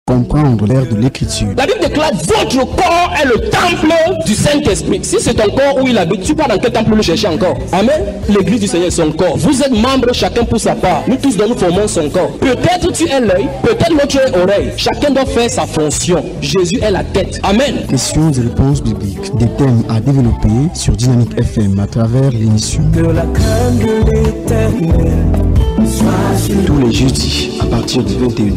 comprendre l'air de l'écriture. La Bible déclare votre corps est le temple du Saint-Esprit. Si c'est ton corps où il habite, tu pars dans quel temple le chercher encore? Amen. L'église du Seigneur est son corps. Vous êtes membres chacun pour sa part. Nous tous nous formons son corps. Peut-être tu es l'œil, peut-être l'autre est l'oreille. Chacun doit faire sa fonction. Jésus est la tête. Amen. Questions et réponses bibliques. Des thèmes à développer sur Dynamique FM à travers l'émission. Tous les jeudis à partir de 21h.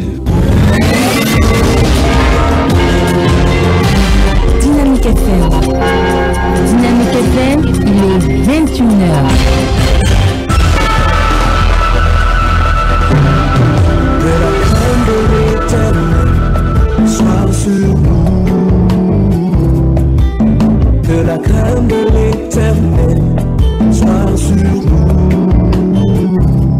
Dynamique FM. Dynamique FM, il est 21h. Que la crainte de l'éternel soit sur nous. Que la crainte de l'éternel soit sur nous.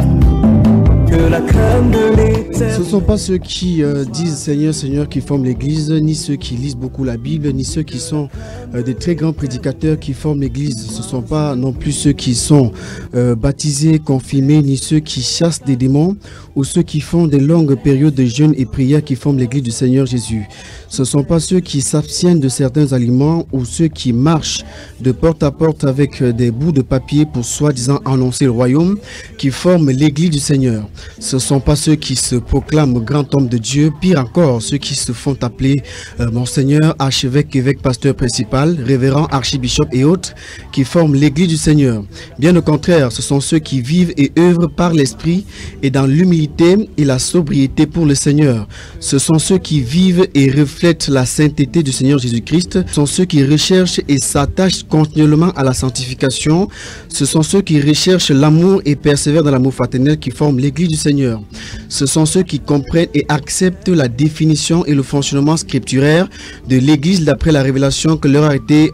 Que la crainte de l'éternel. Ce ne sont pas ceux qui disent Seigneur, Seigneur qui forment l'église, ni ceux qui lisent beaucoup la Bible, ni ceux qui sont des très grands prédicateurs qui forment l'église. Ce ne sont pas non plus ceux qui sont baptisés, confirmés, ni ceux qui chassent des démons, ou ceux qui font des longues périodes de jeûne et prières qui forment l'église du Seigneur Jésus. Ce ne sont pas ceux qui s'abstiennent de certains aliments ou ceux qui marchent de porte à porte avec des bouts de papier pour soi-disant annoncer le royaume qui forment l'église du Seigneur. Ce ne sont pas ceux qui se proclament grand homme de Dieu, pire encore, ceux qui se font appeler Monseigneur, archevêque, évêque, pasteur principal, révérend, archibishop et autres qui forment l'église du Seigneur. Bien au contraire, ce sont ceux qui vivent et œuvrent par l'esprit et dans l'humilité et la sobriété pour le Seigneur. Ce sont ceux qui vivent et reflètent la sainteté du Seigneur Jésus-Christ. Ce sont ceux qui recherchent et s'attachent continuellement à la sanctification. Ce sont ceux qui recherchent l'amour et persévèrent dans l'amour fraternel qui forment l'église du Seigneur. Ce sont ceux qui comprennent et acceptent la définition et le fonctionnement scripturaire de l'église d'après la révélation qui leur a été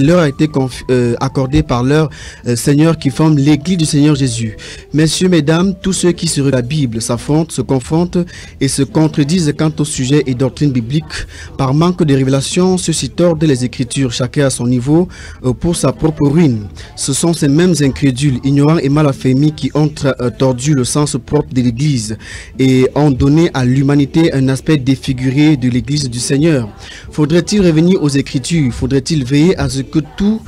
accordée par leur Seigneur qui forme l'église du Seigneur Jésus. Messieurs, mesdames, tous ceux qui sur la Bible s'affrontent, se confrontent et se contredisent quant au sujet et doctrine biblique par manque de révélation, ceux-ci tordent les Écritures, chacun à son niveau, pour sa propre ruine. Ce sont ces mêmes incrédules, ignorants et mal affermis qui ont tordu le sens propre de l'Église et ont donné à l'humanité un aspect défiguré de l'Église du Seigneur. Faudrait-il revenir aux Écritures? Faudrait-il veiller à ce que tout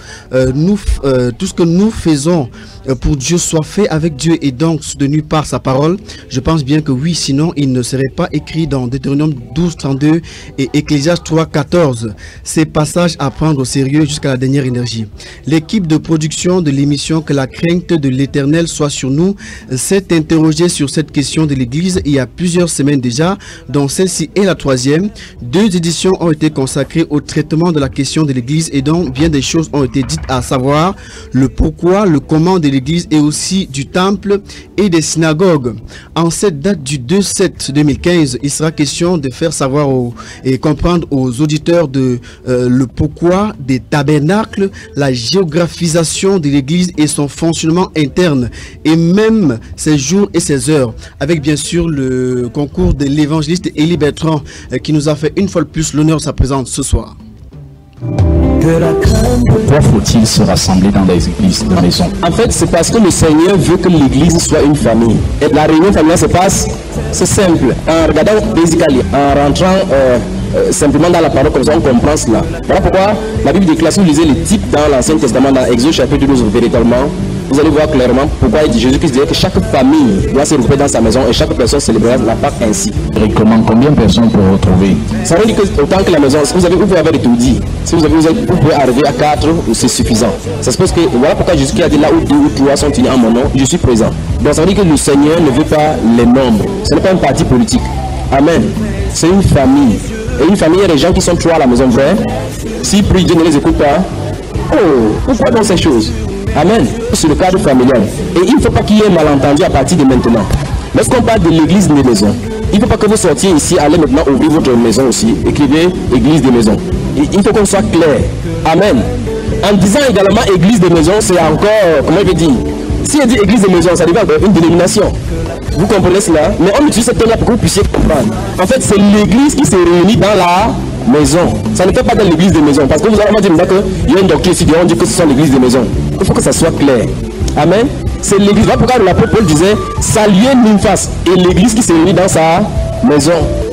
ce que nous faisons pour Dieu soit fait avec Dieu et donc soutenu par sa parole? Je pense bien que oui, sinon il ne serait pas écrit dans Deutéronome 12:32 et Ecclésiaste 3:14. Ces passages à prendre au sérieux jusqu'à la dernière énergie. L'équipe de production de l'émission Que la crainte de l'Éternel soit sur nous s'est interrogée sur cette question de l'Église il y a plusieurs semaines déjà, dont celle-ci est la 3e. 2 éditions ont été consacrées au traitement de la question de l'Église et dont bien des choses ont été dites, à savoir le pourquoi, le comment de l'Église et aussi du temple et des synagogues. En cette date du 2/7/2015, il sera question de faire savoir et comprendre aux auditeurs le pourquoi des tabernacles, la géographisation de l'Église et son fonctionnement interne, et même ses jours et ses heures, avec bien sûr le concours de l'évangéliste Élie Bertrand qui nous a fait une fois de plus l'honneur de sa présence ce soir. Pourquoi faut-il se rassembler dans des églises de maison? En fait, c'est parce que le Seigneur veut que l'église soit une famille. Et la réunion familiale se passe, c'est simple. En regardant basically, en rentrant simplement dans la parole, comme ça on comprend cela. Voilà pourquoi la Bible déclare, si vous lisez les types dans l'Ancien Testament, dans Exode chapitre 12, véritablement, vous allez voir clairement pourquoi Jésus-Christ disait que chaque famille doit se regrouper dans sa maison et chaque personne célébrera la Pâque ainsi. Combien de personnes pour retrouver? Ça veut dire que autant que la maison, si vous pouvez avoir étourdi. Si vous pouvez arriver à 4, c'est suffisant. Ça se passe que voilà pourquoi Jésus-Christ a dit là où 2 ou 3 sont unis en mon nom, je suis présent. Donc ça veut dire que le Seigneur ne veut pas les nombres. Ce n'est pas un parti politique. Amen. C'est une famille. Et une famille, il y a des gens qui sont 3 à la maison, vrai. S'ils prient, Dieu ne les écoute pas. Oh, pourquoi dans ces choses? Amen. C'est le cadre familial. Et il ne faut pas qu'il y ait malentendu à partir de maintenant. Lorsqu'on parle de l'église des maisons, il ne faut pas que vous sortiez ici, allez maintenant ouvrir votre maison aussi. Écrivez église des maisons. Il faut qu'on soit clair. Amen. En disant également église des maisons, c'est encore, comment je vais dire, si on dit église des maisons, ça devient une dénomination. Vous comprenez cela? Mais on utilise ce terme-là pour que vous puissiez comprendre. En fait, c'est l'église qui se réunit dans la maison. Ça ne fait pas dans l'église des maisons. Parce que vous allez me dire qu'il y a une doctrine ici, on dit que ce sont l'église des maisons. Il faut que ça soit clair. Amen. C'est l'église. Voilà pourquoi l'apôtre Paul disait saluez Nymphas et l'église qui se réunit dans sa maison.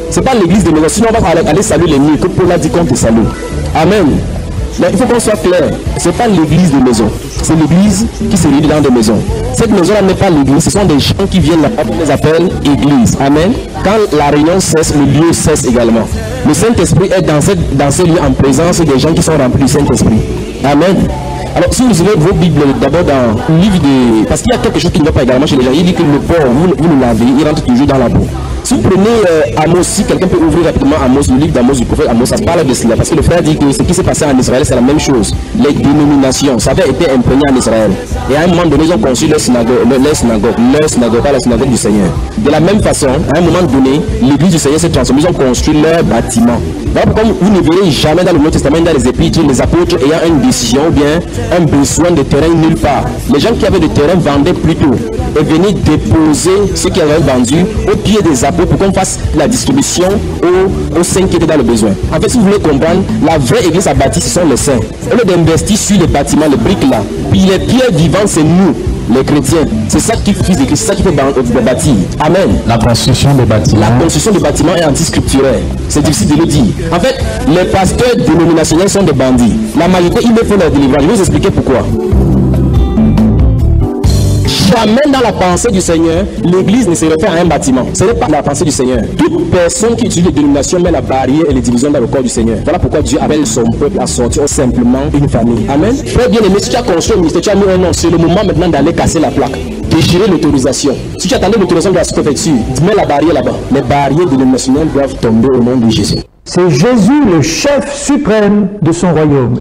C'est pas l'église de maison. Sinon, on va aller saluer les nuits. Que Paul a dit qu'on te salue. Amen. Mais il faut qu'on soit clair. C'est pas l'église de maison. C'est l'église qui se réunit dans des maisons. Cette maison-là n'est pas l'église. Ce sont des gens qui viennent là-bas. On les appelle église. Amen. Quand la réunion cesse, le lieu cesse également. Le Saint-Esprit est dans ces lieux en présence des gens qui sont remplis du Saint-Esprit. Amen. Alors, si vous ouvrez vos Bibles d'abord dans le livre de... Parce qu'il y a quelque chose qui ne va pas également chez les gens. Il dit que le porc, vous le lavez, il rentre toujours dans la boue. Si vous prenez Amos, si quelqu'un peut ouvrir rapidement Amos, le livre d'Amos du prophète Amos, ça parle de cela. Parce que le frère dit que ce qui s'est passé en Israël, c'est la même chose. Les dénominations, ça avait été imprégné en Israël. Et à un moment donné, ils ont construit leur synagogue, pas la synagogue du Seigneur. De la même façon, à un moment donné, l'église du Seigneur s'est transformée, ils ont construit leur bâtiment. Donc, comme vous ne verrez jamais dans le Nouveau Testament, dans les épîtres, les apôtres ayant une décision ou bien un besoin de terrain nulle part. Les gens qui avaient du terrain vendaient plutôt et venaient déposer ce qu'ils avaient vendu au pied des apôtres pour qu'on fasse la distribution aux saints qui étaient dans le besoin. En fait, si vous voulez comprendre, la vraie église à bâtir, ce sont les saints. Au lieu d'investir sur les bâtiments, les briques là, puis les pierres vivantes, c'est nous, les chrétiens. C'est ça qui fait l'église, c'est ça qui fait bâtir. Amen. La construction des bâtiments. La construction des bâtiments est anti-scripturaire. C'est difficile de le dire. En fait, les pasteurs dénominationnels sont des bandits. La majorité, ils me font leur délivrance. Je vais vous expliquer pourquoi. Jamais dans la pensée du Seigneur, l'église ne se réfère à un bâtiment. Ce n'est pas la pensée du Seigneur. Toute personne qui utilise les dénominations met la barrière et les divisions dans le corps du Seigneur. Voilà pourquoi Dieu appelle son peuple à sortir simplement une famille. Amen. Très bien aimé, si tu as construit un ministère, tu as mis un nom, c'est le moment maintenant d'aller casser la plaque. Déchirer l'autorisation. Si tu attendais l'autorisation de la sous-préfecture, mets la barrière là-bas. Les barrières dénominationnelles doivent tomber au nom de Jésus. C'est Jésus le chef suprême de son royaume.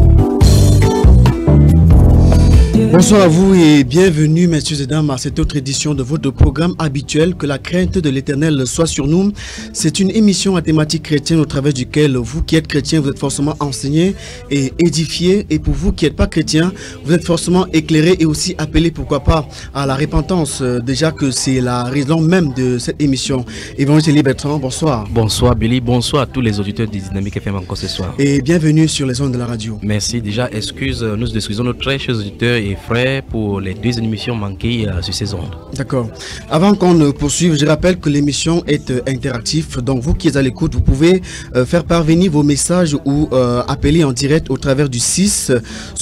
Bonsoir à vous et bienvenue, messieurs et dames, à cette autre édition de votre programme habituel. Que la crainte de l'Éternel soit sur nous. C'est une émission à thématique chrétienne au travers duquel vous qui êtes chrétiens, vous êtes forcément enseignés et édifiés. Et pour vous qui n'êtes pas chrétiens, vous êtes forcément éclairés et aussi appelés, pourquoi pas, à la repentance. Déjà que c'est la raison même de cette émission. Évangile Bertrand, bonsoir. Bonsoir Billy, bonsoir à tous les auditeurs du Dynamique FM encore ce soir. Et bienvenue sur les ondes de la radio. Merci, déjà nous excusons nos très chers auditeurs et frères pour les deux émissions manquées sur ces ondes. D'accord. Avant qu'on ne poursuive, je rappelle que l'émission est interactive. Donc vous qui êtes à l'écoute, vous pouvez faire parvenir vos messages ou appeler en direct au travers du 6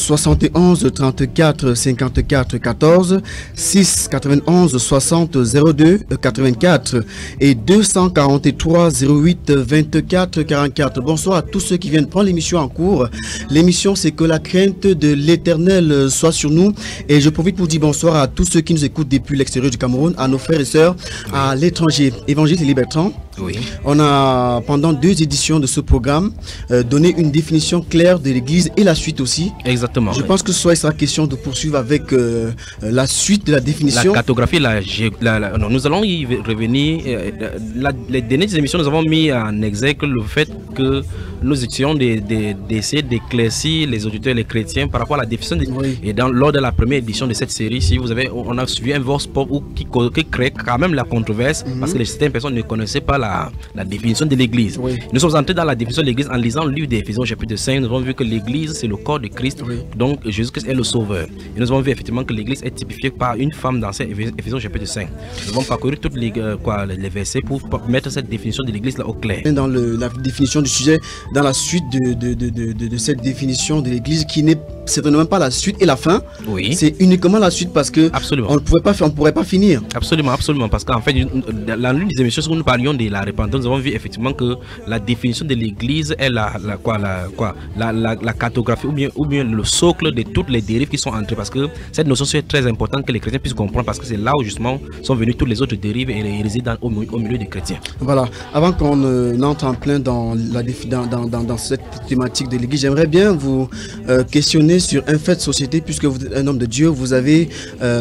71 34 54 14 6 91 60 02 84 et 243 08 24 44. Bonsoir à tous ceux qui viennent prendre l'émission en cours. L'émission, c'est que la crainte de l'Éternel soit sur nous. Et je profite pour dire bonsoir à tous ceux qui nous écoutent depuis l'extérieur du Cameroun, à nos frères et sœurs à l'étranger. Évangile Bertrand. Oui. On a, pendant 2 éditions de ce programme, donné une définition claire de l'Église et la suite aussi. Exactement. Je pense que ce sera question de poursuivre avec la suite de la définition. La cartographie, nous allons y revenir. Les dernières émissions, nous avons mis en exergue le fait que nous étions d'essayer d'éclaircir les auditeurs, les chrétiens par rapport à la définition. Oui. Et lors de la première édition de cette série, si vous avez, on a suivi un vox pop qui crée quand même la controverse parce que certaines personnes ne connaissaient pas la définition de l'Église. Oui. Nous sommes entrés dans la définition de l'Église en lisant le livre d'Éphésiens chapitre 5. Nous avons vu que l'Église c'est le corps de Christ, oui. Donc Jésus-Christ est le Sauveur. Et nous avons vu effectivement que l'Église est typifiée par une femme dans Éphésiens chapitre 5. Nous avons parcouru tous les versets pour mettre cette définition de l'Église là au clair. Dans la définition du sujet, dans la suite de cette définition de l'Église qui n'est certainement pas la suite et la fin. Oui. C'est uniquement la suite parce que on ne pourrait pas finir. Absolument, parce qu'en fait, dans l'une des émissions où nous parlions de la repentance, nous avons vu effectivement que la définition de l'Église est la cartographie ou bien le socle de toutes les dérives qui sont entrées, parce que cette notion c'est très importante que les chrétiens puissent comprendre, parce que c'est là où justement sont venues toutes les autres dérives et les hérésies au milieu des chrétiens. Voilà. Avant qu'on entre en plein dans cette thématique de l'Église, j'aimerais bien vous questionner sur un fait de société, puisque vous êtes un homme de Dieu, vous êtes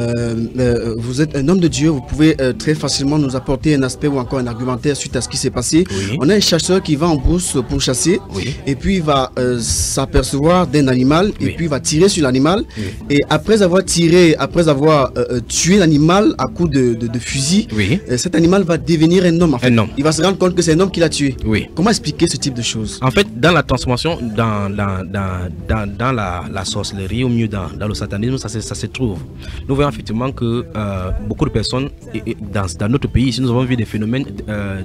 un homme de Dieu, vous pouvez très facilement nous apporter un aspect ou encore un argumentaire suite à ce qui s'est passé. Oui. On a un chasseur qui va en brousse pour chasser, oui. Et puis il va s'apercevoir d'un animal, oui. Et puis il va tirer sur l'animal, oui. Et après avoir tué l'animal à coups de fusil, oui. Cet animal va devenir un homme, en fait. Il va se rendre compte que c'est un homme qui l'a tué. Oui. Comment expliquer ce type de choses? En fait, dans la transformation, dans la sorcellerie, au mieux dans le satanisme, ça se trouve. Nous voyons effectivement que beaucoup de personnes, dans notre pays ici, nous avons vu des phénomènes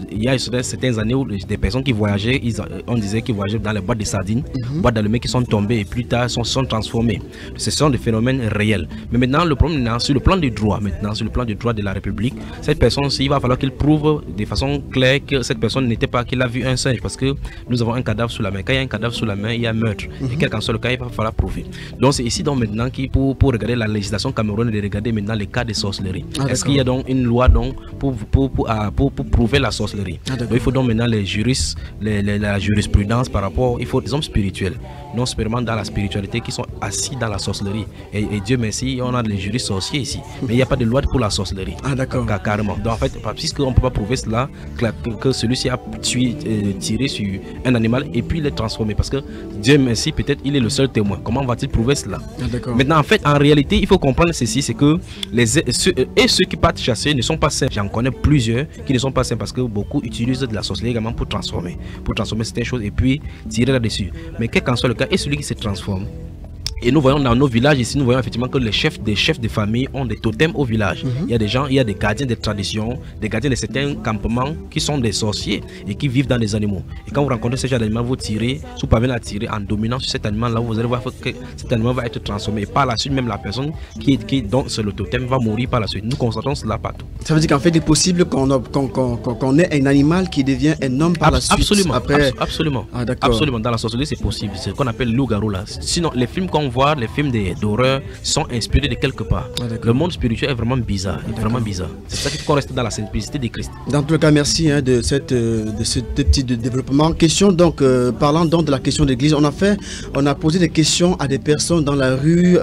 il y a certaines années où des personnes qui voyageaient, on disait qu'ils voyageaient dans les boîtes de sardines, boîtes d'allumés qui sont tombées et plus tard sont transformées. Ce sont des phénomènes réels. Mais maintenant, le problème est sur le plan du droit. Maintenant, sur le plan du droit de la République, cette personne-ci, il va falloir qu'il prouve de façon claire que cette personne n'était pas, qu'il a vu un singe, parce que nous avons un cadavre sous la main. Quand il y a un cadavre sous la main, il y a meurtre. Et quel qu'en soit le cas, il va falloir prouver. Donc c'est ici donc maintenant pour regarder la législation camerounaise, de regarder maintenant les cas de sorcellerie. Est-ce qu'il y a donc une loi donc pour prouver la sorcellerie? Donc il faut donc maintenant les juristes, la jurisprudence par rapport, il faut des hommes spirituels, non seulement dans la spiritualité, qui sont assis dans la sorcellerie. Et Dieu merci, on a les juristes sorciers ici. Mais il n'y a pas de loi pour la sorcellerie. D'accord. Carrément. Donc en fait, puisqu'on ne peut pas prouver cela, que celui-ci a tiré sur un animal et puis il est transformé. Parce que Dieu merci, peut-être il est le seul témoin. Comment va-t-il prouver cela? Maintenant, en fait, en réalité, il faut comprendre ceci, c'est que ceux qui partent chasser ne sont pas sains. J'en connais plusieurs qui ne sont pas sains parce que beaucoup utilisent de la sorcellerie également pour transformer certaines choses et puis tirer là-dessus. Mais quel qu'en soit le cas, et celui qui se transforme. Et nous voyons dans nos villages ici, nous voyons effectivement que les chefs de famille ont des totems au village. Il y a des gens, il y a des gardiens des traditions, des gardiens de certains campements qui sont des sorciers et qui vivent dans des animaux. Et quand vous rencontrez ce genre d'animal, vous tirez, vous parvenez à tirer en dominant sur cet animal-là, vous allez voir que cet animal va être transformé. Et par la suite, même la personne dont c'est le totem va mourir par la suite. Nous constatons cela partout. Ça veut dire qu'en fait, il est possible qu'on ait un animal qui devient un homme par la suite. Absolument. Après... Absolument. Absolument. Dans la sorcellerie, c'est possible. C'est ce qu'on appelle loup-garou là. Sinon, les films qu'on voit, les films d'horreur sont inspirés de quelque part. Le monde spirituel est vraiment bizarre. C'est ça qu'il faut rester dans la simplicité de Christ. Dans tout le cas, merci de ce petit développement. Question donc, parlant donc de la question d'église, on a posé des questions à des personnes dans la rue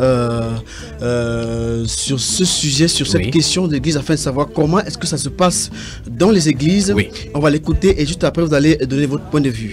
sur ce sujet, sur cette question d'église, afin de savoir comment est-ce que ça se passe dans les églises. On va l'écouter et juste après vous allez donner votre point de vue.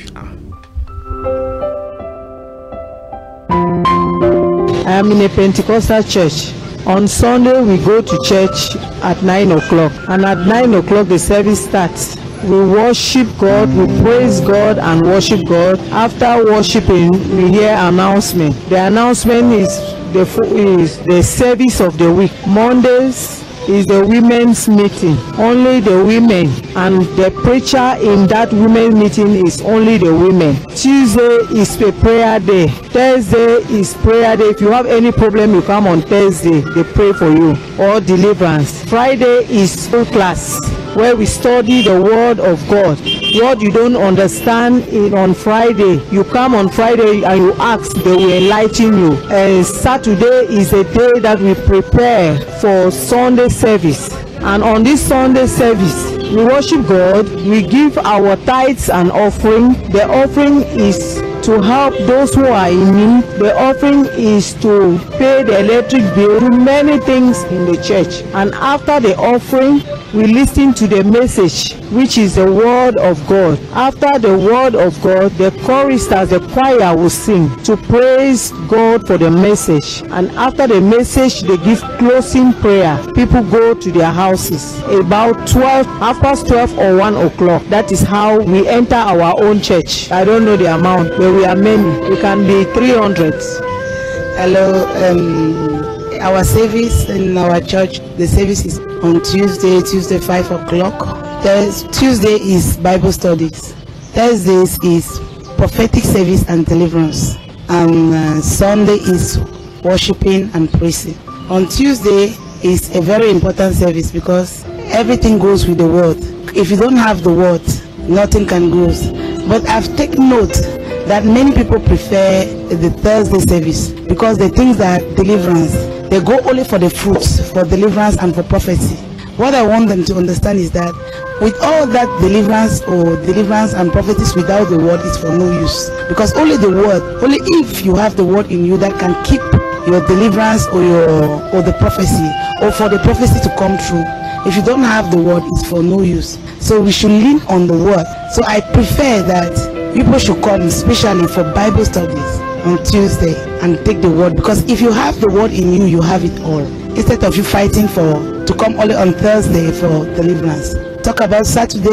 I am in a Pentecostal church. On Sunday, we go to church at 9 o'clock. And at 9 o'clock, the service starts. We worship God, we praise God and worship God. After worshiping, we hear announcement. The announcement is the service of the week. Mondays is the women's meeting, only the women, and the preacher in that women's meeting is only the women. Tuesday is a prayer day. Thursday is prayer day. If you have any problem, you come on Thursday, they pray for you, or deliverance. Friday is school class, where we study the word of God. What you don't understand on Friday, you come on Friday and you ask, they will enlighten you. Saturday is a day that we prepare for Sunday service. And on this Sunday service, we worship God, we give our tithes and offering. The offering is to help those who are in need. The offering is to pay the electric bill, do many things in the church. And after the offering, we listen to the message, which is the word of God. After the word of God, the choristers, the choir will sing to praise God for the message. And after the message, they give closing prayer. People go to their houses about 12 or 1 o'clock. That is how we enter our own church. I don't know the amount, but we are many. We can be 300. Hello, our service in our church, the service is on Tuesday 5 o'clock. Tuesday is Bible studies. Thursdays is prophetic service and deliverance. And Sunday is worshiping and praising. On Tuesday is a very important service because everything goes with the word. If you don't have the word, nothing can go. But I've taken note that many people prefer the Thursday service because the things that deliverance, they go only for the fruits, for deliverance and for prophecy. What I want them to understand is that with all that deliverance and prophecies without the word is for no use. Because only the word, only if you have the word in you that can keep your deliverance or the prophecy, or for the prophecy to come true. If you don't have the word, it's for no use. So we should lean on the word. So I prefer that people should come especially for Bible studies on Tuesday and take the word, because if you have the word in you, you have it all, instead of you fighting to come only on Thursday for deliverance. Talk about Sunday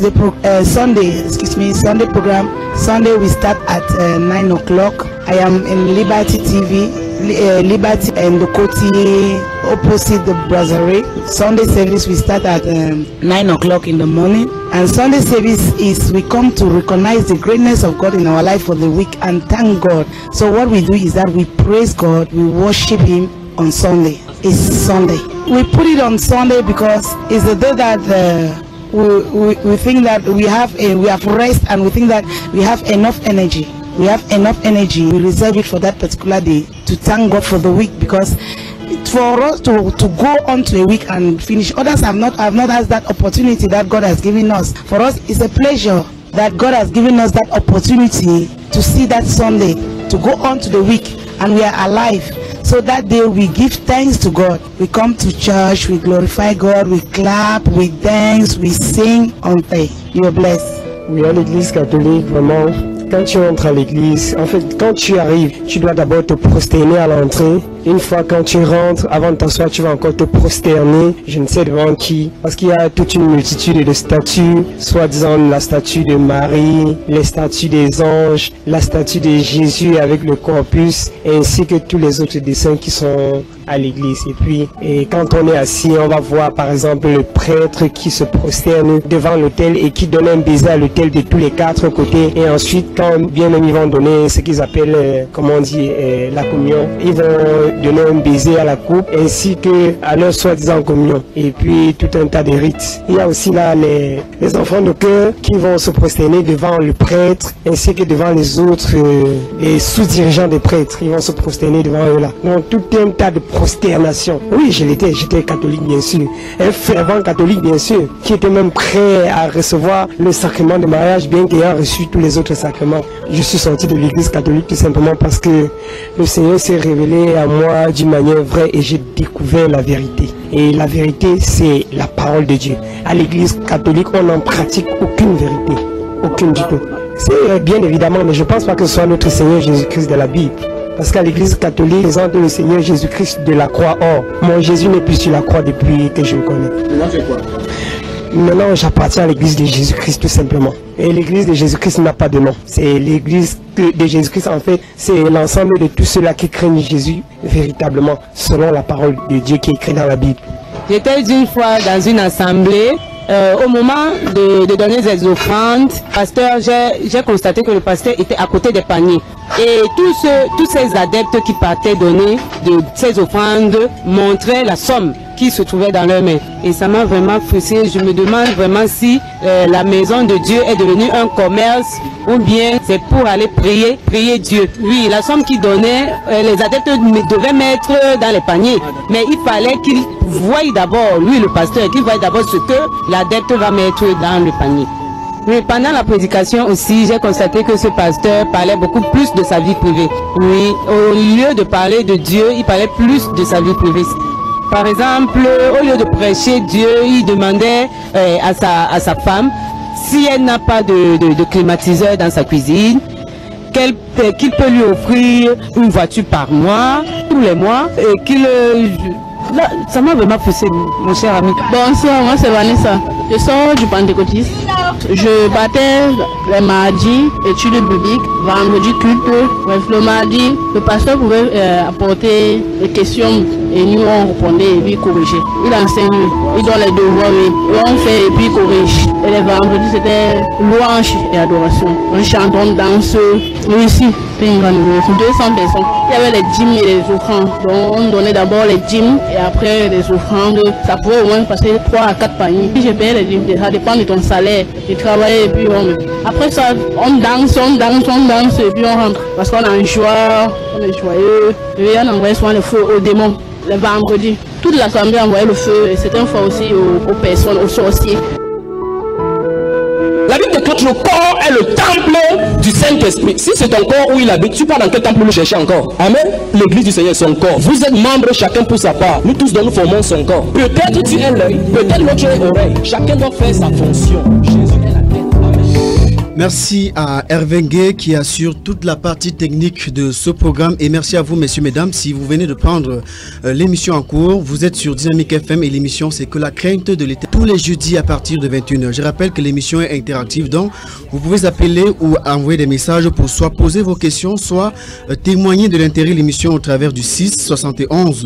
program. Sunday we start at 9 o'clock. I am in Liberty TV, Liberty and Dokoti opposite the brasserie. Sunday service we start at 9 o'clock in the morning. And Sunday service is we come to recognize the greatness of God in our life for the week and thank God. So what we do is that we praise God, we worship Him on Sunday. It's Sunday. We put it on Sunday because it's the day that we think that we have rest, and we think that we have enough energy. We have enough energy. We reserve it for that particular day to thank God for the week, because for us to go on to a week and finish, others have not had that opportunity that God has given us. For us, it's a pleasure that God has given us that opportunity to see that Sunday, to go on to the week, and we are alive. So that day we give thanks to God. We come to church, we glorify God, we clap, we dance, we sing on day. You are blessed. Oui, à l'église catholique, vraiment, quand tu entres à l'église, en fait, quand tu arrives, tu dois d'abord te prosterner à l'entrée. Une fois quand tu rentres, avant de t'asseoir, tu vas encore te prosterner, je ne sais devant qui, parce qu'il y a toute une multitude de statues, soi-disant la statue de Marie, les statues des anges, la statue de Jésus avec le corpus, ainsi que tous les autres dessins qui sont à l'église. Et puis, quand on est assis, on va voir par exemple le prêtre qui se prosterne devant l'autel et qui donne un baiser à l'autel de tous les quatre côtés. Et ensuite, quand bien même ils vont donner ce qu'ils appellent, comment on dit, la communion, ils vont donner un baiser à la coupe ainsi que à leur soi-disant communion. Et puis tout un tas de rites. Il y a aussi là les enfants de cœur qui vont se prosterner devant le prêtre ainsi que devant les autres les sous-dirigeants des prêtres. Ils vont se prosterner devant eux là. Donc tout un tas de prosternation. Oui, j'étais catholique bien sûr. Un fervent catholique bien sûr, qui était même prêt à recevoir le sacrement de mariage bien qu'ayant reçu tous les autres sacrements. Je suis sorti de l'église catholique tout simplement parce que le Seigneur s'est révélé à moi d'une manière vraie et j'ai découvert la vérité. Et la vérité, c'est la parole de Dieu. À l'église catholique, on n'en pratique aucune vérité. Aucune du tout. C'est bien évidemment, mais je ne pense pas que ce soit notre Seigneur Jésus-Christ de la Bible. Parce qu'à l'église catholique, présente le Seigneur Jésus-Christ de la croix. Or, mon Jésus n'est plus sur la croix depuis que je le connais. Maintenant, c'est quoi? Maintenant, j'appartiens à l'église de Jésus-Christ tout simplement. Et l'église de Jésus-Christ n'a pas de nom. C'est l'église de Jésus-Christ, en fait, c'est l'ensemble de tous ceux-là qui craignent Jésus véritablement, selon la parole de Dieu qui est écrite dans la Bible. J'étais une fois dans une assemblée. Au moment de donner des offrandes, pasteur, j'ai constaté que le pasteur était à côté des paniers. Et tous ces adeptes qui partaient donner de ces offrandes montraient la somme qui se trouvait dans leurs mains. Et ça m'a vraiment frustré. Je me demande vraiment si la maison de Dieu est devenue un commerce ou bien c'est pour aller prier Dieu. Oui, la somme qu'ils donnaient, les adeptes devaient mettre dans les paniers. Mais il fallait qu'ils voient d'abord, lui le pasteur, qu'il voie d'abord ce que l'adepte va mettre dans le panier. Oui, pendant la prédication aussi, j'ai constaté que ce pasteur parlait beaucoup plus de sa vie privée. Oui, au lieu de parler de Dieu, il parlait plus de sa vie privée. Par exemple, au lieu de prêcher Dieu, il demandait à sa femme si elle n'a pas de climatiseur dans sa cuisine, qu'il peut lui offrir une voiture par mois, tous les mois, et qu'il... Là, ça m'a vraiment poussé, mon cher ami. Bonsoir, moi c'est Vanessa. Je sors du pentecôtisme. Je battais les mardis, études bibliques, vendredi culte. Le mardi, le pasteur pouvait apporter des questions et nous on répondait et puis corrigeait. Il enseigne, il donne les devoirs et on fait et puis corrige. Et les vendredis c'était louange et adoration. On chante, on danse. Nous ici, c'était une grande adoration. 200 personnes. Il y avait les dîmes et les offrandes. Donc on donnait d'abord les dîmes et après les offrandes. Ça pouvait au moins passer 3 à 4 paniers. Puis j'ai payé les dîmes. Ça dépend de ton salaire. J'ai travaillé et puis après ça, on danse et puis on rentre. Parce qu'on a une joie, on est joyeux. Et on envoyait souvent le feu aux démons. Le vendredi, toute l'assemblée envoyait le feu et c'était une fois aussi aux personnes, aux sorciers. La Bible déclare que le corps est le temple du Saint-Esprit. Si c'est ton corps où il habite, tu pars dans quel temple le chercher encore? Amen. L'église du Seigneur est son corps. Vous êtes membres chacun pour sa part. Nous tous nous formons son corps. Peut-être tu es l'œil, peut-être l'autre est l'oreille. Chacun doit faire sa fonction. Jésus est la tête. Amen. Merci à Hervé Ngué qui assure toute la partie technique de ce programme et merci à vous messieurs, mesdames. Si vous venez de prendre l'émission en cours, vous êtes sur Dynamique FM et l'émission c'est que la crainte de l'Éternel tous les jeudis à partir de 21h. Je rappelle que l'émission est interactive donc vous pouvez appeler ou envoyer des messages pour soit poser vos questions, soit témoigner de l'intérêt de l'émission au travers du 6 71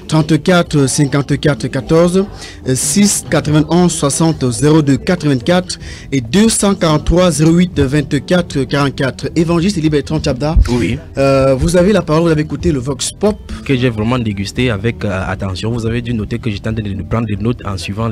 34 54 14 6 91 60 02 84 et 243 08 24 44. Évangéliste Eli Bertrand Tchabda, oui. Vous avez la parole, vous avez écouté le Vox Pop que j'ai vraiment dégusté avec attention. Vous avez dû noter que j'étais en train de prendre des notes en suivant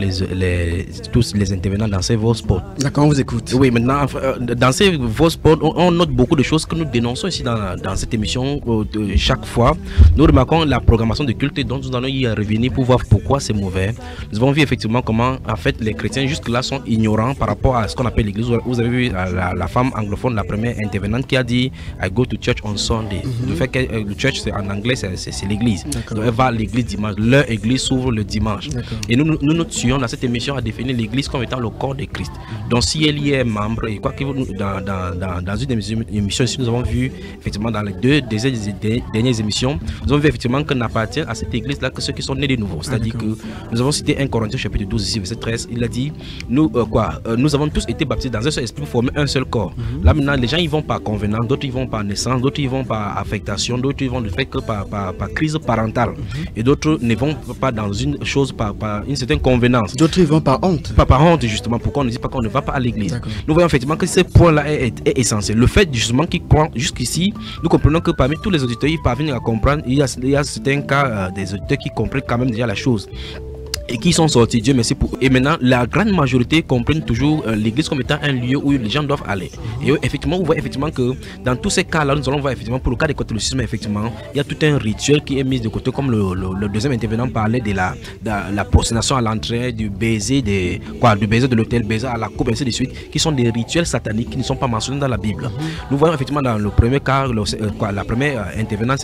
tous les intervenants dans ces Vox Pop. D'accord, on vous écoute. Oui, maintenant, dans ces Vox Pop, on note beaucoup de choses que nous dénonçons ici dans cette émission. Chaque fois, nous remarquons la programmation de culte dont nous allons y revenir pour voir pourquoi c'est mauvais. Nous avons vu effectivement comment, en fait, les chrétiens jusque-là sont ignorants par rapport à ce qu'on appelle l'église. Vous avez vu la femme anglophone, la première intervenante qui a dit I go to church on Sunday. Le fait que le church en anglais c'est l'église. Donc elle va à l'église dimanche. Leur église s'ouvre le dimanche. Et nous tuons dans cette émission à définir l'église comme étant le corps de Christ. Donc si elle y est membre, et quoi que dans une émission ici, nous avons vu effectivement dans les deux dernières émissions, nous avons vu effectivement qu'on appartient à cette église là que ceux qui sont nés de nouveau. C'est-à-dire que nous avons cité 1 Corinthiens chapitre 12 ici verset 13. Il a dit nous avons tous été baptisés dans un seul esprit pour former un seul corps. Là maintenant les gens ils vont par convenance, d'autres ils vont par naissance, d'autres ils vont par affectation, d'autres ils vont de fait que par crise parentale et d'autres ne vont pas dans une chose par une certaine convenance. D'autres ils vont par honte. Pas par honte justement. Pourquoi on ne dit pas qu'on ne va pas à l'église? Nous voyons effectivement que ce point là est essentiel. Le fait justement qu'ils croient jusqu'ici, nous comprenons que parmi tous les auditeurs ils parviennent à comprendre. Il y a certains cas des auditeurs qui comprennent quand même déjà la chose et qui sont sortis, Dieu merci pour eux. Et maintenant, la grande majorité comprennent toujours l'église comme étant un lieu où les gens doivent aller. Et effectivement, vous voyez effectivement que dans tous ces cas-là, nous allons voir effectivement pour le cas du catholicisme, effectivement, il y a tout un rituel qui est mis de côté, comme le deuxième intervenant parlait de la prosternation à l'entrée, du baiser du baiser de l'autel, baiser à la coupe, ainsi de suite, qui sont des rituels sataniques qui ne sont pas mentionnés dans la Bible. Nous voyons effectivement dans le premier cas, la première intervenante,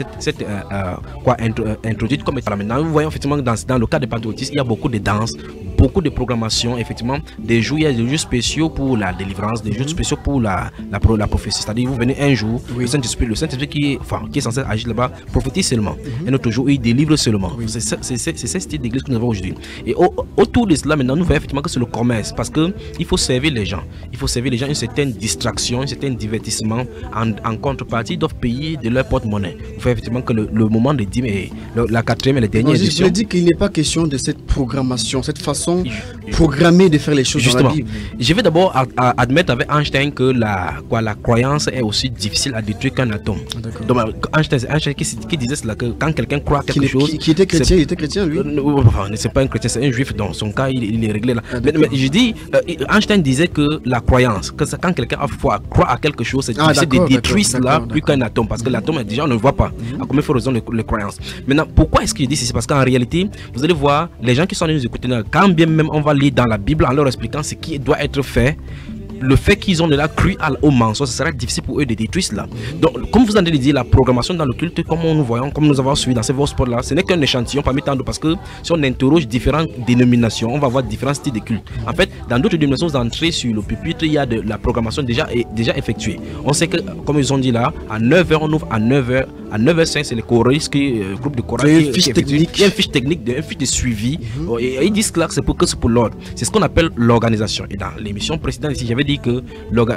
introduite comme étant. Maintenant, nous voyons effectivement dans le cas des pentecôtistes, il y a beaucoup de danse, beaucoup de programmation, effectivement, des jours, il y a des jours spéciaux pour la délivrance, des jours spéciaux pour la prophétie. C'est-à-dire, vous venez un jour, le Saint-Esprit qui est censé agir là-bas, prophétise seulement. Un autre jour, il délivre seulement. C'est ce style d'église que nous avons aujourd'hui. Et autour de cela, maintenant, nous voyons effectivement que c'est le commerce, parce qu'il faut servir les gens. Il faut servir les gens une certaine distraction, un certain divertissement. En contrepartie, ils doivent payer de leur porte-monnaie. Vous voyez effectivement que le moment de dîme et la quatrième et la dernière édition. Je voulais dire qu'il n'est pas question de cette programmation, cette façon programmée de faire les choses. Justement, dans la Bible. Je vais d'abord admettre avec Einstein que la croyance est aussi difficile à détruire qu'un atome. Donc Einstein qui disait cela, que quand quelqu'un croit quelque chose, qui était chrétien, il était chrétien lui. C'est pas un chrétien, c'est un juif. Dans son cas, il est réglé là. Mais je dis, Einstein disait que la croyance, que quand quelqu'un croit à quelque chose, c'est difficile de détruire cela plus qu'un atome, parce que l'atome déjà on ne le voit pas. À combien de raisons les croyances. Maintenant, pourquoi est-ce que je dis ceci? Parce qu'en réalité, vous allez voir les gens qui sont venus nous écouter, quand bien même on va lire dans la Bible en leur expliquant ce qui doit être fait, le fait qu'ils ont de la cru au mensonge, ce sera difficile pour eux de détruire cela. Donc, comme vous en avez dit, la programmation dans le culte, comme nous voyons, comme nous avons suivi dans ces vos sports là, ce n'est qu'un échantillon parmi tant d'autres, parce que si on interroge différentes dénominations, on va voir différents styles de culte. En fait, dans d'autres dénominations, vous entrez sur le pupitre, il y a de la programmation déjà effectuée. On sait que, comme ils ont dit là, à 9h, on ouvre à 9h. À 9h05, c'est les choristes, groupe de chorale. Il y a une fiche technique. Il y a une fiche technique, une fiche de suivi. Et ils disent que c'est pour l'ordre. C'est ce qu'on appelle l'organisation. Et dans l'émission précédente ici, j'avais dit que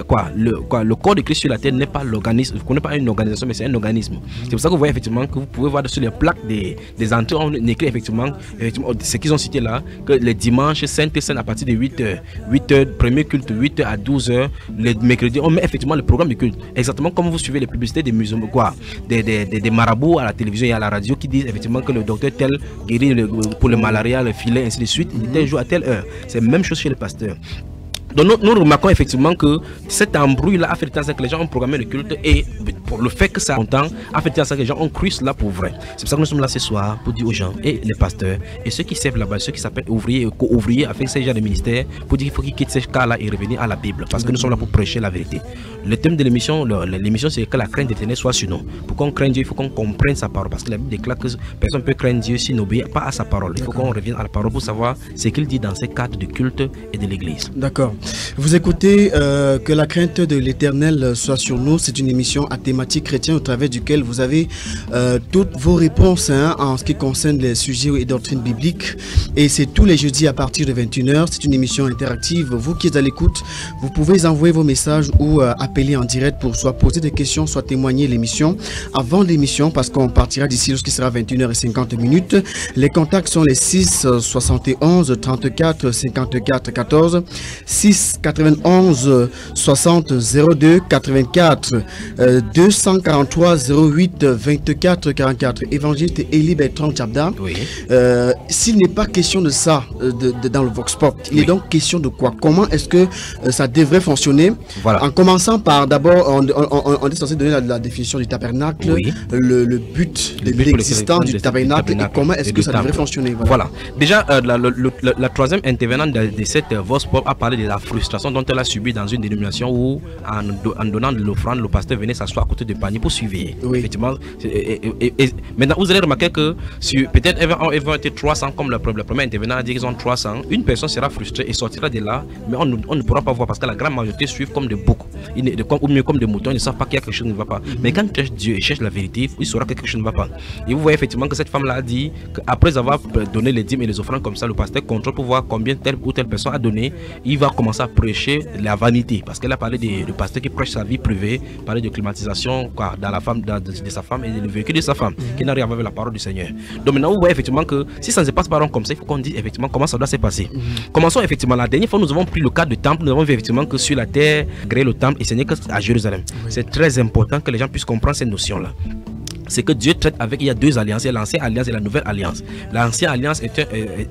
le corps de Christ sur la terre n'est pas l'organisme. Vous ne connaissez pas une organisation, mais c'est un organisme. C'est pour ça que vous voyez effectivement que vous pouvez voir sur les plaques des entrées, on écrit effectivement ce qu'ils ont cité là, que les dimanches, Sainte à partir de 8h, premier culte 8h à 12h, les mercredis, on met effectivement le programme de culte. Exactement comme vous suivez les publicités des musulmans, des marabouts à la télévision et à la radio qui disent effectivement que le docteur tel guérit pour le malaria, le filet, ainsi de suite, tel jour à telle heure. C'est la même chose chez les pasteurs. Donc nous remarquons effectivement que cet embrouille-là a fait le temps que les gens ont programmé le culte et pour le fait que ça longtemps, en fait, il y a ça que les gens ont cru cela pour vrai. C'est pour ça que nous sommes là ce soir pour dire aux gens, et les pasteurs, et ceux qui servent là-bas, ceux qui s'appellent ouvriers et co-ouvriers avec ces gens de ministère, pour dire qu'il faut qu'ils quittent ces cas-là et revenir à la Bible. Parce que nous sommes là pour prêcher la vérité. Le thème de l'émission, c'est que la crainte de l'Éternel soit sur nous. Pour qu'on craigne Dieu, il faut qu'on comprenne sa parole. Parce que la Bible déclare que personne ne peut craindre Dieu s'il n'obéit pas à sa parole. Il faut qu'on revienne à la parole pour savoir ce qu'il dit dans ces cadres de culte et de l'église. D'accord. Vous écoutez que la crainte de l'Éternel soit sur nous. C'est une émission à thématique chrétienne au travers duquel vous avez toutes vos réponses en ce qui concerne les sujets et doctrines bibliques. Et c'est tous les jeudis à partir de 21h. C'est une émission interactive. Vous qui êtes à l'écoute, vous pouvez envoyer vos messages ou appeler en direct pour soit poser des questions, soit témoigner l'émission avant l'émission parce qu'on partira d'ici lorsqu'il sera 21h50. Les contacts sont les 6 71 34 54 14, 6 91 60 02 84, 243 08 24 44. Évangéliste Élie Bertrand Tchabda. Oui. S'il n'est pas question de ça dans le Vox Pop, il est donc question de quoi? Comment est-ce que ça devrait fonctionner? Voilà. En commençant par d'abord, on est censé donner la définition du tabernacle, oui. le but de l'existence du tabernacle et comment est-ce que ça devrait fonctionner. Voilà. Déjà, la troisième intervenante de cette Vox Pop a parlé de la frustration dont elle a subi dans une dénomination où, en donnant de l'offrande, le pasteur venait s'asseoir à côté du panier pour suivre. Oui. Effectivement. Et maintenant, vous allez remarquer que peut-être ils vont être 300, comme le premier intervenant a dit qu'ils ont 300. Une personne sera frustrée et sortira de là, mais on ne pourra pas voir parce que la grande majorité suivent comme des boucs, ou mieux comme des moutons. Ils ne savent pas qu'il y a quelque chose qui ne va pas. Mais quand tu cherches Dieu et cherches la vérité, il saura que quelque chose ne va pas. Et vous voyez effectivement que cette femme-là a dit qu'après avoir donné les dîmes et les offrandes comme ça, le pasteur contrôle pour voir combien telle ou telle personne a donné. Il va commencer à prêcher la vanité parce qu'elle a parlé de pasteur qui prêche sa vie privée, parler de climatisation dans la femme, de sa femme et de le véhicule de sa femme qui n'a rien à voir avec la parole du Seigneur. Donc maintenant, vous voyez effectivement que si ça ne se passe pas comme ça, il faut qu'on dise effectivement comment ça doit se passer. Commençons effectivement. La dernière fois, nous avons pris le cas du temple. Nous avons vu effectivement que sur la terre, créer le temple et ce n'est qu'à Jérusalem. C'est très important que les gens puissent comprendre ces notions-là. C'est que Dieu traite avec, il y a deux alliances, il y a l'ancienne alliance et la nouvelle alliance. L'ancienne alliance est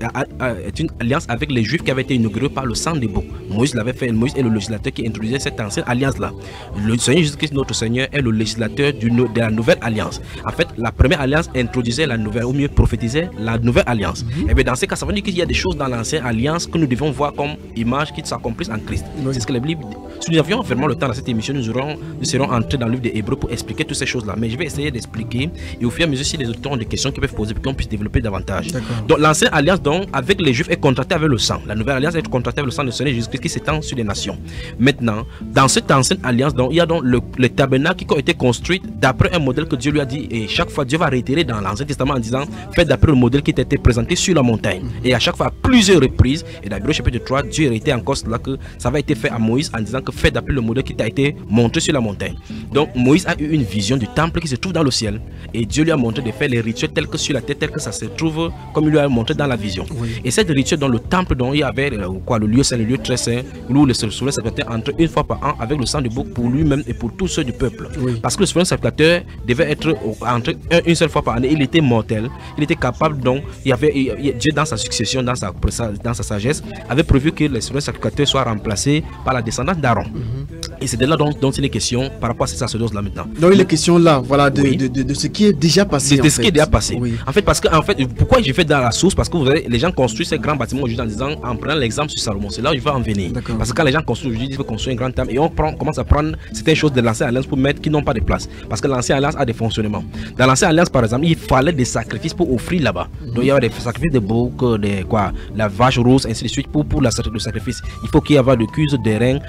une alliance avec les Juifs qui avait été inaugurée par le sang des boucs. Moïse l'avait fait, Moïse est le législateur qui introduisait cette ancienne alliance-là. Le Seigneur Jésus-Christ, notre Seigneur, est le législateur de la nouvelle alliance. En fait, la première alliance introduisait la nouvelle, ou mieux prophétisait la nouvelle alliance. Et bien dans ces cas, ça veut dire qu'il y a des choses dans l'ancienne alliance que nous devons voir comme images qui s'accomplissent en Christ. C'est ce que la Bible dit. Si nous avions vraiment le temps dans cette émission, nous serons entrés dans le livre des Hébreux pour expliquer toutes ces choses-là. Mais je vais essayer d'expliquer. Et au fur et à mesure, si les auditeurs ont des questions qu'ils peuvent poser pour qu'on puisse développer davantage. Donc l'ancienne alliance donc, avec les Juifs est contractée avec le sang. La nouvelle alliance est contractée avec le sang de Seigneur Jésus-Christ qui s'étend sur les nations. Maintenant, dans cette ancienne alliance, donc, il y a donc les tabernacles qui ont été construits d'après un modèle que Dieu lui a dit. Et chaque fois, Dieu va réitérer dans l'Ancien Testament en disant faites d'après le modèle qui t'a été présenté sur la montagne. Et à chaque fois, à plusieurs reprises, et dans Hébreux chapitre 3, Dieu réitère encore cela que ça va être fait à Moïse en disant que faites d'après le modèle qui t'a été montré sur la montagne. Donc Moïse a eu une vision du temple qui se trouve dans le ciel. Et Dieu lui a montré de faire les rituels tels que sur la terre, tel que ça se trouve comme il lui a montré dans la vision. Et cette rituel dans le temple dont il y avait le lieu saint, le lieu très saint, où le souverain sacrificateur entrait une fois par an avec le sang du bouc pour lui-même et pour tous ceux du peuple. Parce que le souverain sacrificateur devait être entré une seule fois par année. Il était mortel, il était capable donc, Dieu dans sa succession, dans sa sagesse, avait prévu que les souverains sacrificateurs soient remplacés par la descendance d'Aaron. Et c'est de là dont il est question par rapport à ces sacerdoces là maintenant. Donc il est question là, voilà, de ce qui est déjà passé. De ce qui est déjà passé. En fait, parce que pourquoi j'ai fait dans la source? Parce que vous avez, les gens construisent ces grands bâtiments aujourd'hui en disant, en prenant l'exemple sur Salomon, c'est là où je vais en venir. Parce que quand les gens construisent aujourd'hui, ils veulent construire un grand temple et on commence à prendre certaines choses de l'ancienne alliance pour mettre qui n'ont pas de place. Parce que l'ancienne alliance a des fonctionnements. Dans l'ancienne alliance, par exemple, il fallait des sacrifices pour offrir là-bas. Donc il y avait des sacrifices de bouc, la vache rose, ainsi de suite pour le sacrifice. Il faut qu'il y ait de cuisse, des reins,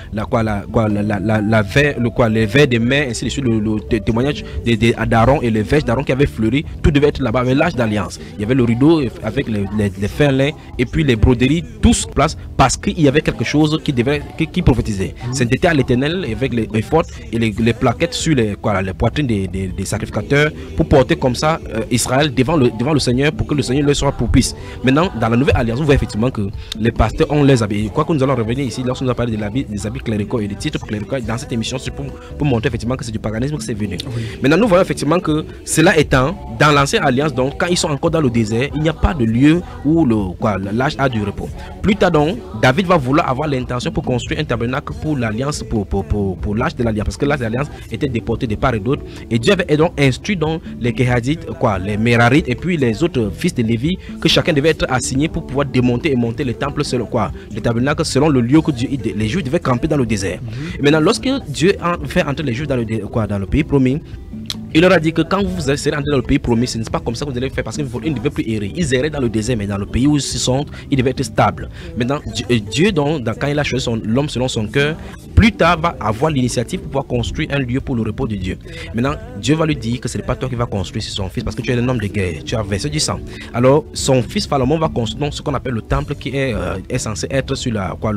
les vers des mains, ainsi de suite, le témoignage d'Aaron et les verges d'Aaron qui avaient fleuri, tout devait être là-bas avec l'âge d'alliance. Il y avait le rideau avec les fins lin et puis les broderies, tous place parce qu'il y avait quelque chose qui prophétisait. C'était à l'Éternel avec les efforts et les plaquettes sur les poitrines des sacrificateurs pour porter comme ça Israël devant le Seigneur pour que le Seigneur leur soit propice. Maintenant, dans la nouvelle alliance, vous voyez effectivement que les pasteurs ont les habits. Quoi que nous allons revenir ici, lorsque nous allons parler des habits cléricaux et des titres cléricaux, cas dans cette émission, c'est pour montrer effectivement que c'est du paganisme que c'est venu. Maintenant, nous voyons effectivement que cela étant, dans l'ancienne alliance, donc quand ils sont encore dans le désert, il n'y a pas de lieu où l'âge a du repos. Plus tard donc, David va vouloir avoir l'intention pour construire un tabernacle pour l'alliance, pour l'âge de l'alliance, parce que l'âge de l'alliance était déporté de part et d'autre. Et Dieu avait donc instruit donc les Kéhadites, les Mérarites et puis les autres fils de Lévi, que chacun devait être assigné pour pouvoir démonter et monter le temple selon le tabernacle selon le lieu que Dieu, les Juifs devaient camper dans le désert. Et maintenant, lorsque Dieu a fait entrer les Juifs dans le pays promis, il leur a dit que quand vous serez entrés dans le pays promis, ce n'est pas comme ça que vous allez faire, parce qu'ils ne devaient plus errer. Ils erraient dans le désert, mais dans le pays où ils sont, ils devaient être stables. Maintenant, Dieu donc, quand il a choisi l'homme selon son cœur, plus tard va avoir l'initiative pour pouvoir construire un lieu pour le repos de Dieu. Maintenant, Dieu va lui dire que ce n'est pas toi qui vas construire, c'est son fils, parce que tu es un homme de guerre, tu as versé du sang. Alors, son fils Salomon va construire ce qu'on appelle le temple qui est censé être sur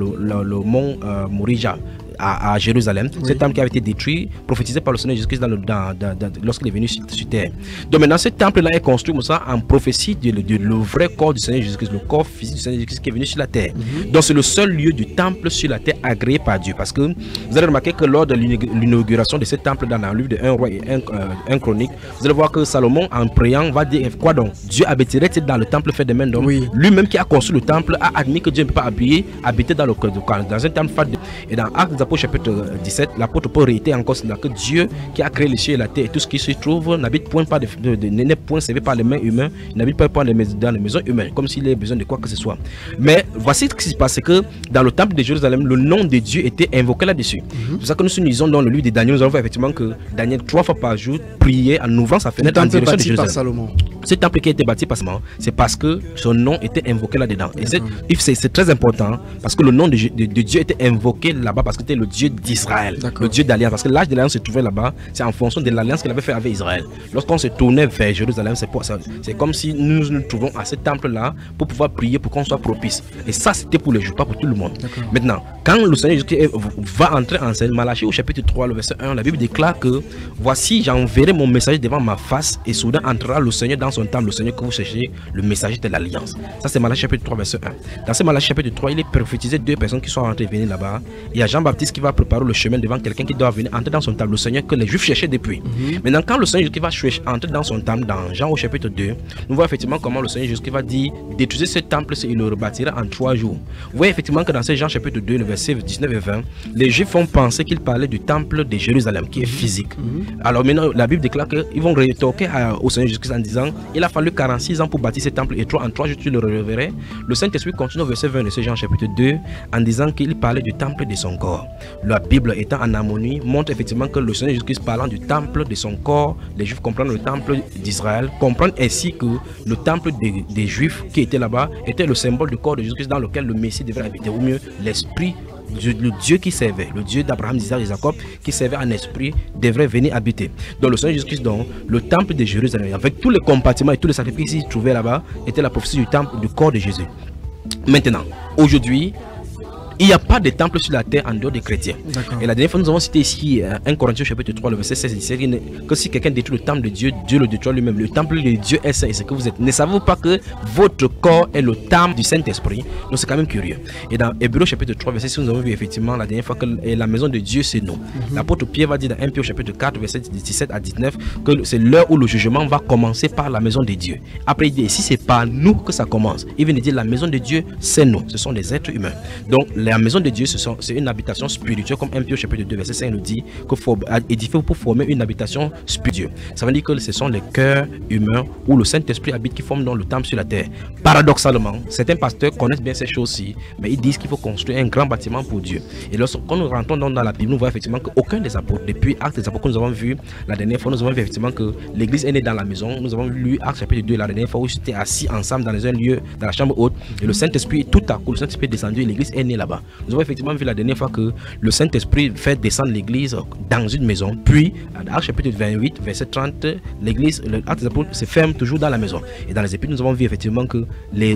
le mont Morija à Jérusalem. Oui. Ce temple qui avait été détruit, prophétisé par le Seigneur Jésus-Christ lorsqu'il est venu sur terre. Donc maintenant, ce temple-là est construit en prophétie le vrai corps du Seigneur Jésus-Christ, le corps physique du Seigneur Jésus-Christ qui est venu sur la terre. Donc c'est le seul lieu du temple sur la terre agréé par Dieu. Parce que vous allez remarquer que lors de l'inauguration de ce temple dans le livre de 1 roi et 1 chronique, vous allez voir que Salomon, en priant, va dire quoi donc? Dieu habiterait-il dans le temple fait de main d'homme? Oui. Lui-même qui a construit le temple a admis que Dieu ne peut pas habiter dans un temple fait de... Et dans Actes des Apôtres chapitre 17, l'apôtre Paul réitère encore cela, que Dieu qui a créé les cieux et la terre et tout ce qui se trouve n'habite point n'est point servi par les mains humaines, n'habite pas dans les maisons humaines, comme s'il avait besoin de quoi que ce soit. Mais voici ce qui se passe, c'est que dans le temple de Jérusalem, le nom de Dieu était invoqué là-dessus. C'est pour ça que nous lisons dans le livre de Daniel, nous allons voir effectivement que Daniel 3 fois par jour priait en ouvrant sa fenêtre en direction de Jérusalem. Ce temple qui a été bâti par Salomon, c'est parce que son nom était invoqué là-dedans. Et c'est très important parce que le nom de Dieu était invoqué là-bas parce que c'était le Dieu d'Israël, le Dieu d'alliance. Parce que l'âge de l'alliance se trouvait là-bas, c'est en fonction de l'alliance qu'il avait fait avec Israël. Lorsqu'on se tournait vers Jérusalem, c'est comme si nous nous trouvons à ce temple-là pour pouvoir prier pour qu'on soit propice. Et ça, c'était pour les Juifs, pas pour tout le monde. Maintenant, quand le Seigneur Jésus va entrer en scène, Malachie au chapitre 3, le verset 1, la Bible déclare que voici, j'enverrai mon messager devant ma face et soudain entrera le Seigneur dans son temple, le Seigneur que vous cherchez, le messager de l'alliance. Ça, c'est Malachie chapitre 3, verset 1. Dans ce Malachie chapitre 3, il est prophétisé deux personnes qui sont rentrées venir là-bas. Il y a Jean-Baptiste qui va préparer le chemin devant quelqu'un qui doit venir entrer dans son temple, le Seigneur que les Juifs cherchaient depuis. Maintenant, quand le Seigneur Jésus va entrer dans son temple, dans Jean au chapitre 2, nous voyons effectivement comment le Seigneur Jésus va dire détruisez ce temple et il le rebâtira en 3 jours. Vous voyez effectivement que dans ce Jean chapitre 2, le verset 19 et 20, les Juifs font penser qu'il parlait du temple de Jérusalem qui est physique. Alors maintenant, la Bible déclare qu'ils vont rétorquer au Seigneur Jésus en disant il a fallu 46 ans pour bâtir ce temple et en 3 jours tu le reverrais. Le Saint-Esprit continue au verset 20 de ce Jean chapitre 2 en disant qu'il parlait du temple de son corps. La Bible étant en harmonie montre effectivement que le Seigneur Jésus parlant du temple de son corps, les Juifs comprennent le temple d'Israël, comprennent ainsi que le temple des Juifs qui était là-bas était le symbole du corps de Jésus-Christ dans lequel le Messie devrait habiter, ou mieux l'esprit, le Dieu qui servait, le Dieu d'Abraham, d'Isaac et Jacob qui servait en esprit devrait venir habiter. Donc le Seigneur Jésus-Christ, donc le temple de Jérusalem, avec tous les compartiments et tous les sacrifices qui s'y trouvaient là-bas, était la prophétie du temple du corps de Jésus. Maintenant, aujourd'hui, il n'y a pas de temple sur la terre en dehors des chrétiens. Et la dernière fois, nous avons cité ici 1 Corinthiens chapitre 3, le verset 16 et 17, que si quelqu'un détruit le temple de Dieu, Dieu le détruit lui-même. Le temple de Dieu est saint et ce que vous êtes. Ne savez-vous pas que votre corps est le temple du Saint-Esprit? Donc c'est quand même curieux. Et dans Hébreux chapitre 3, verset 6, nous avons vu effectivement la dernière fois que la maison de Dieu, c'est nous. L'apôtre Pierre va dire dans 1 Pierre chapitre 4, verset 17 à 19, que c'est l'heure où le jugement va commencer par la maison de Dieu. Après, il dit, si c'est par nous que ça commence, il vient de dire la maison de Dieu, c'est nous. Ce sont des êtres humains. Donc la maison de Dieu, c'est une habitation spirituelle, comme 1 Pierre chapitre 2 verset 5 nous dit qu'il faut édifier pour former une habitation spirituelle. Ça veut dire que ce sont les cœurs humains où le Saint-Esprit habite qui forment dans le temple sur la terre. Paradoxalement, certains pasteurs connaissent bien ces choses-ci, mais ils disent qu'il faut construire un grand bâtiment pour Dieu. Et lorsqu'on nous rentrons dans la Bible, nous voyons effectivement qu'aucun des apôtres, depuis Actes des apôtres que nous avons vu la dernière fois, nous avons vu effectivement que l'église est née dans la maison. Nous avons lu Actes chapitre 2 la dernière fois où ils étaient assis ensemble dans un lieu, dans la chambre haute, et le Saint-Esprit, tout à coup, le Saint-Esprit est descendu et l'église est née là-bas. Nous avons effectivement vu la dernière fois que le Saint-Esprit fait descendre l'église dans une maison, puis à Actes chapitre 28 verset 30, l'église, l'acte des apôtres se ferme toujours dans la maison. Et dans les épîtres, nous avons vu effectivement que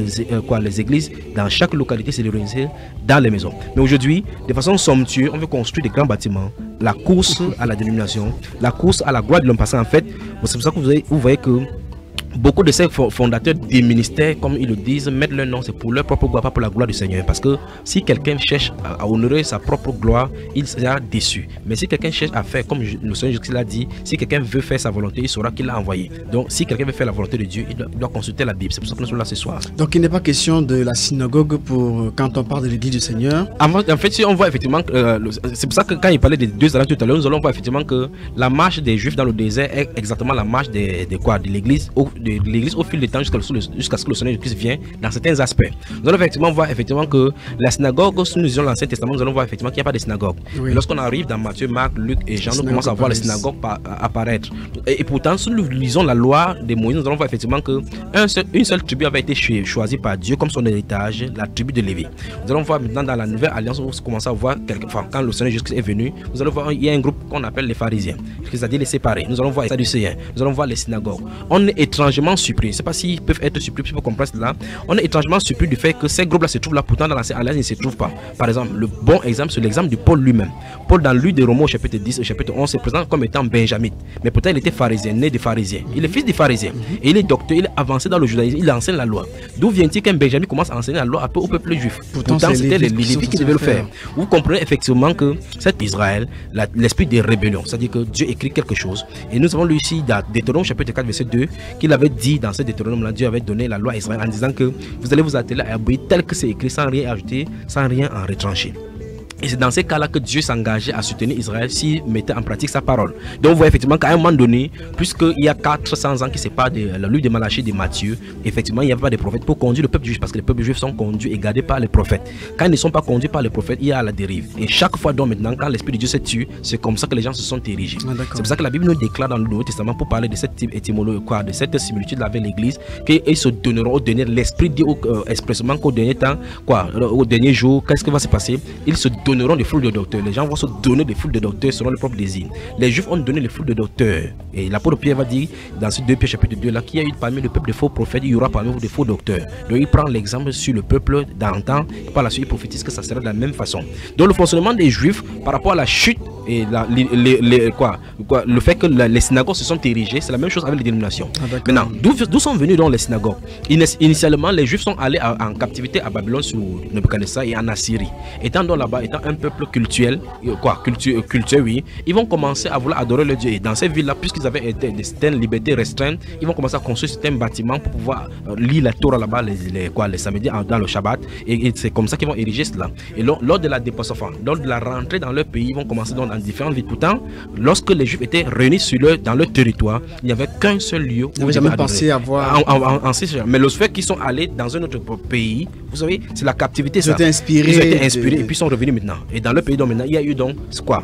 les églises dans chaque localité se réunissaient dans les maisons. Mais aujourd'hui, de façon somptueuse, on veut construire des grands bâtiments, la course à la dénomination, la course à la gloire de l'homme, parce qu'en fait, c'est pour ça que vous voyez que beaucoup de ces fondateurs des ministères, comme ils le disent, mettent leur nom, c'est pour leur propre gloire, pas pour la gloire du Seigneur. Parce que si quelqu'un cherche à honorer sa propre gloire, il sera déçu. Mais si quelqu'un cherche à faire, comme le Seigneur Jésus l'a dit, si quelqu'un veut faire sa volonté, il saura qu'il l'a envoyé. Donc si quelqu'un veut faire la volonté de Dieu, il doit consulter la Bible. C'est pour ça que nous sommes là ce soir. Donc il n'est pas question de la synagogue pour quand on parle de l'église du Seigneur. En fait, si on voit effectivement, c'est pour ça que quand il parlait des deux années tout à l'heure, nous allons voir effectivement que la marche des Juifs dans le désert est exactement la marche de l'église au fil du temps jusqu'à ce que le Seigneur Jésus vienne dans certains aspects. Nous allons effectivement voir effectivement que la synagogue, si nous lisons l'Ancien Testament, nous allons voir effectivement qu'il n'y a pas de synagogue. Oui. Lorsqu'on arrive dans Matthieu, Marc, Luc et Jean, nous commençons à voir les synagogues apparaître. Et pourtant, si nous lisons la loi de Moïse, nous allons voir effectivement qu'une seule tribu avait été choisie par Dieu comme son héritage, la tribu de Lévi. Nous allons voir maintenant dans la nouvelle alliance, où nous commençons à voir, quand le Seigneur Jésus est venu, nous allons voir il y a un groupe qu'on appelle les pharisiens, c'est-à-dire les séparés. Nous allons voir les sadducéens, nous allons voir les synagogues. On est étrangement surpris, je ne sais pas s'ils peuvent être surpris pour comprendre cela. On est étrangement surpris du fait que ces groupes-là se trouvent là, pourtant dans l'Ancienne Alliance ils ne se trouvent pas. Par exemple, le bon exemple, c'est l'exemple de Paul lui-même. Paul, dans lui de Romains au chapitre 10, au chapitre 11, se présente comme étant benjamite. Mais pourtant, il était pharisien, né de pharisien. Il est fils des pharisiens. Et il est docteur, il est avancé dans le judaïsme, il enseigne la loi. D'où vient-il qu'un benjamite commence à enseigner la loi au peuple juif? Pourtant c'était les Lévites qui devaient le faire. Vous comprenez effectivement que cet Israël, l'esprit de rébellion, c'est-à-dire que Dieu écrit quelque chose. Et nous avons lu ici dans Deutéronome chapitre 4, verset 2, qu'il avait dit dans ce Deutéronome-là, Dieu avait donné la loi à Israël en disant que vous allez vous atteler à obéir tel que c'est écrit, sans rien ajouter, sans rien en retrancher. Et c'est dans ces cas-là que Dieu s'engageait à soutenir Israël s'il mettait en pratique sa parole. Donc vous voyez effectivement qu'à un moment donné, puisqu'il y a 400 ans qui séparent le livre de Malachie de Matthieu, effectivement il n'y avait pas de prophètes pour conduire le peuple juif, parce que les peuples juifs sont conduits et gardés par les prophètes. Quand ils ne sont pas conduits par les prophètes, il y a la dérive. Et chaque fois donc maintenant, quand l'Esprit de Dieu se tue, c'est comme ça que les gens se sont érigés. C'est pour ça que la Bible nous déclare dans le Nouveau Testament, pour parler de cette étymologie, de cette similitude avec l'Église, qu'ils se donneront au dernier, l'Esprit dit expressément qu'au dernier temps, au dernier jour, qu'est-ce qui va se passer? Ils se donneront des foules de docteurs. Les gens vont se donner des foules de docteurs selon leur propre désir. Les Juifs ont donné les foules de docteurs. Et l'apôtre Pierre va dire dans ce 2 Pierre chapitre 2 là qu'il y a eu parmi le peuple de faux prophètes, il y aura parmi vous des faux docteurs. Donc il prend l'exemple sur le peuple d'antan et par la suite il prophétise que ça sera de la même façon. Donc le fonctionnement des Juifs par rapport à la chute et le fait que les synagogues se sont érigées, c'est la même chose avec les dénominations. Maintenant, d'où sont venus donc les synagogues? Initialement, les Juifs sont allés en captivité à Babylone sous Nebuchadnezzar et en Assyrie. Étant donc là-bas, étant un peuple cultuel, oui, ils vont commencer à vouloir adorer le Dieu. Et dans ces villes-là, puisqu'ils avaient des certaines libertés restreintes, ils vont commencer à construire certains bâtiments pour pouvoir lire la Torah là-bas les samedis dans le Shabbat. Et c'est comme ça qu'ils vont ériger cela. Et lors de la déportation, lors de la rentrée dans leur pays, ils vont commencer donc dans différentes villes. Pourtant, lorsque les Juifs étaient réunis dans leur territoire, il n'y avait qu'un seul lieu où ils jamais pensé avoir. Mais le fait qu'ils sont allés dans un autre pays, vous savez, c'est la captivité. Ils ont été inspirés et puis ils sont revenus maintenant. Et dans le pays, donc maintenant, il y a eu donc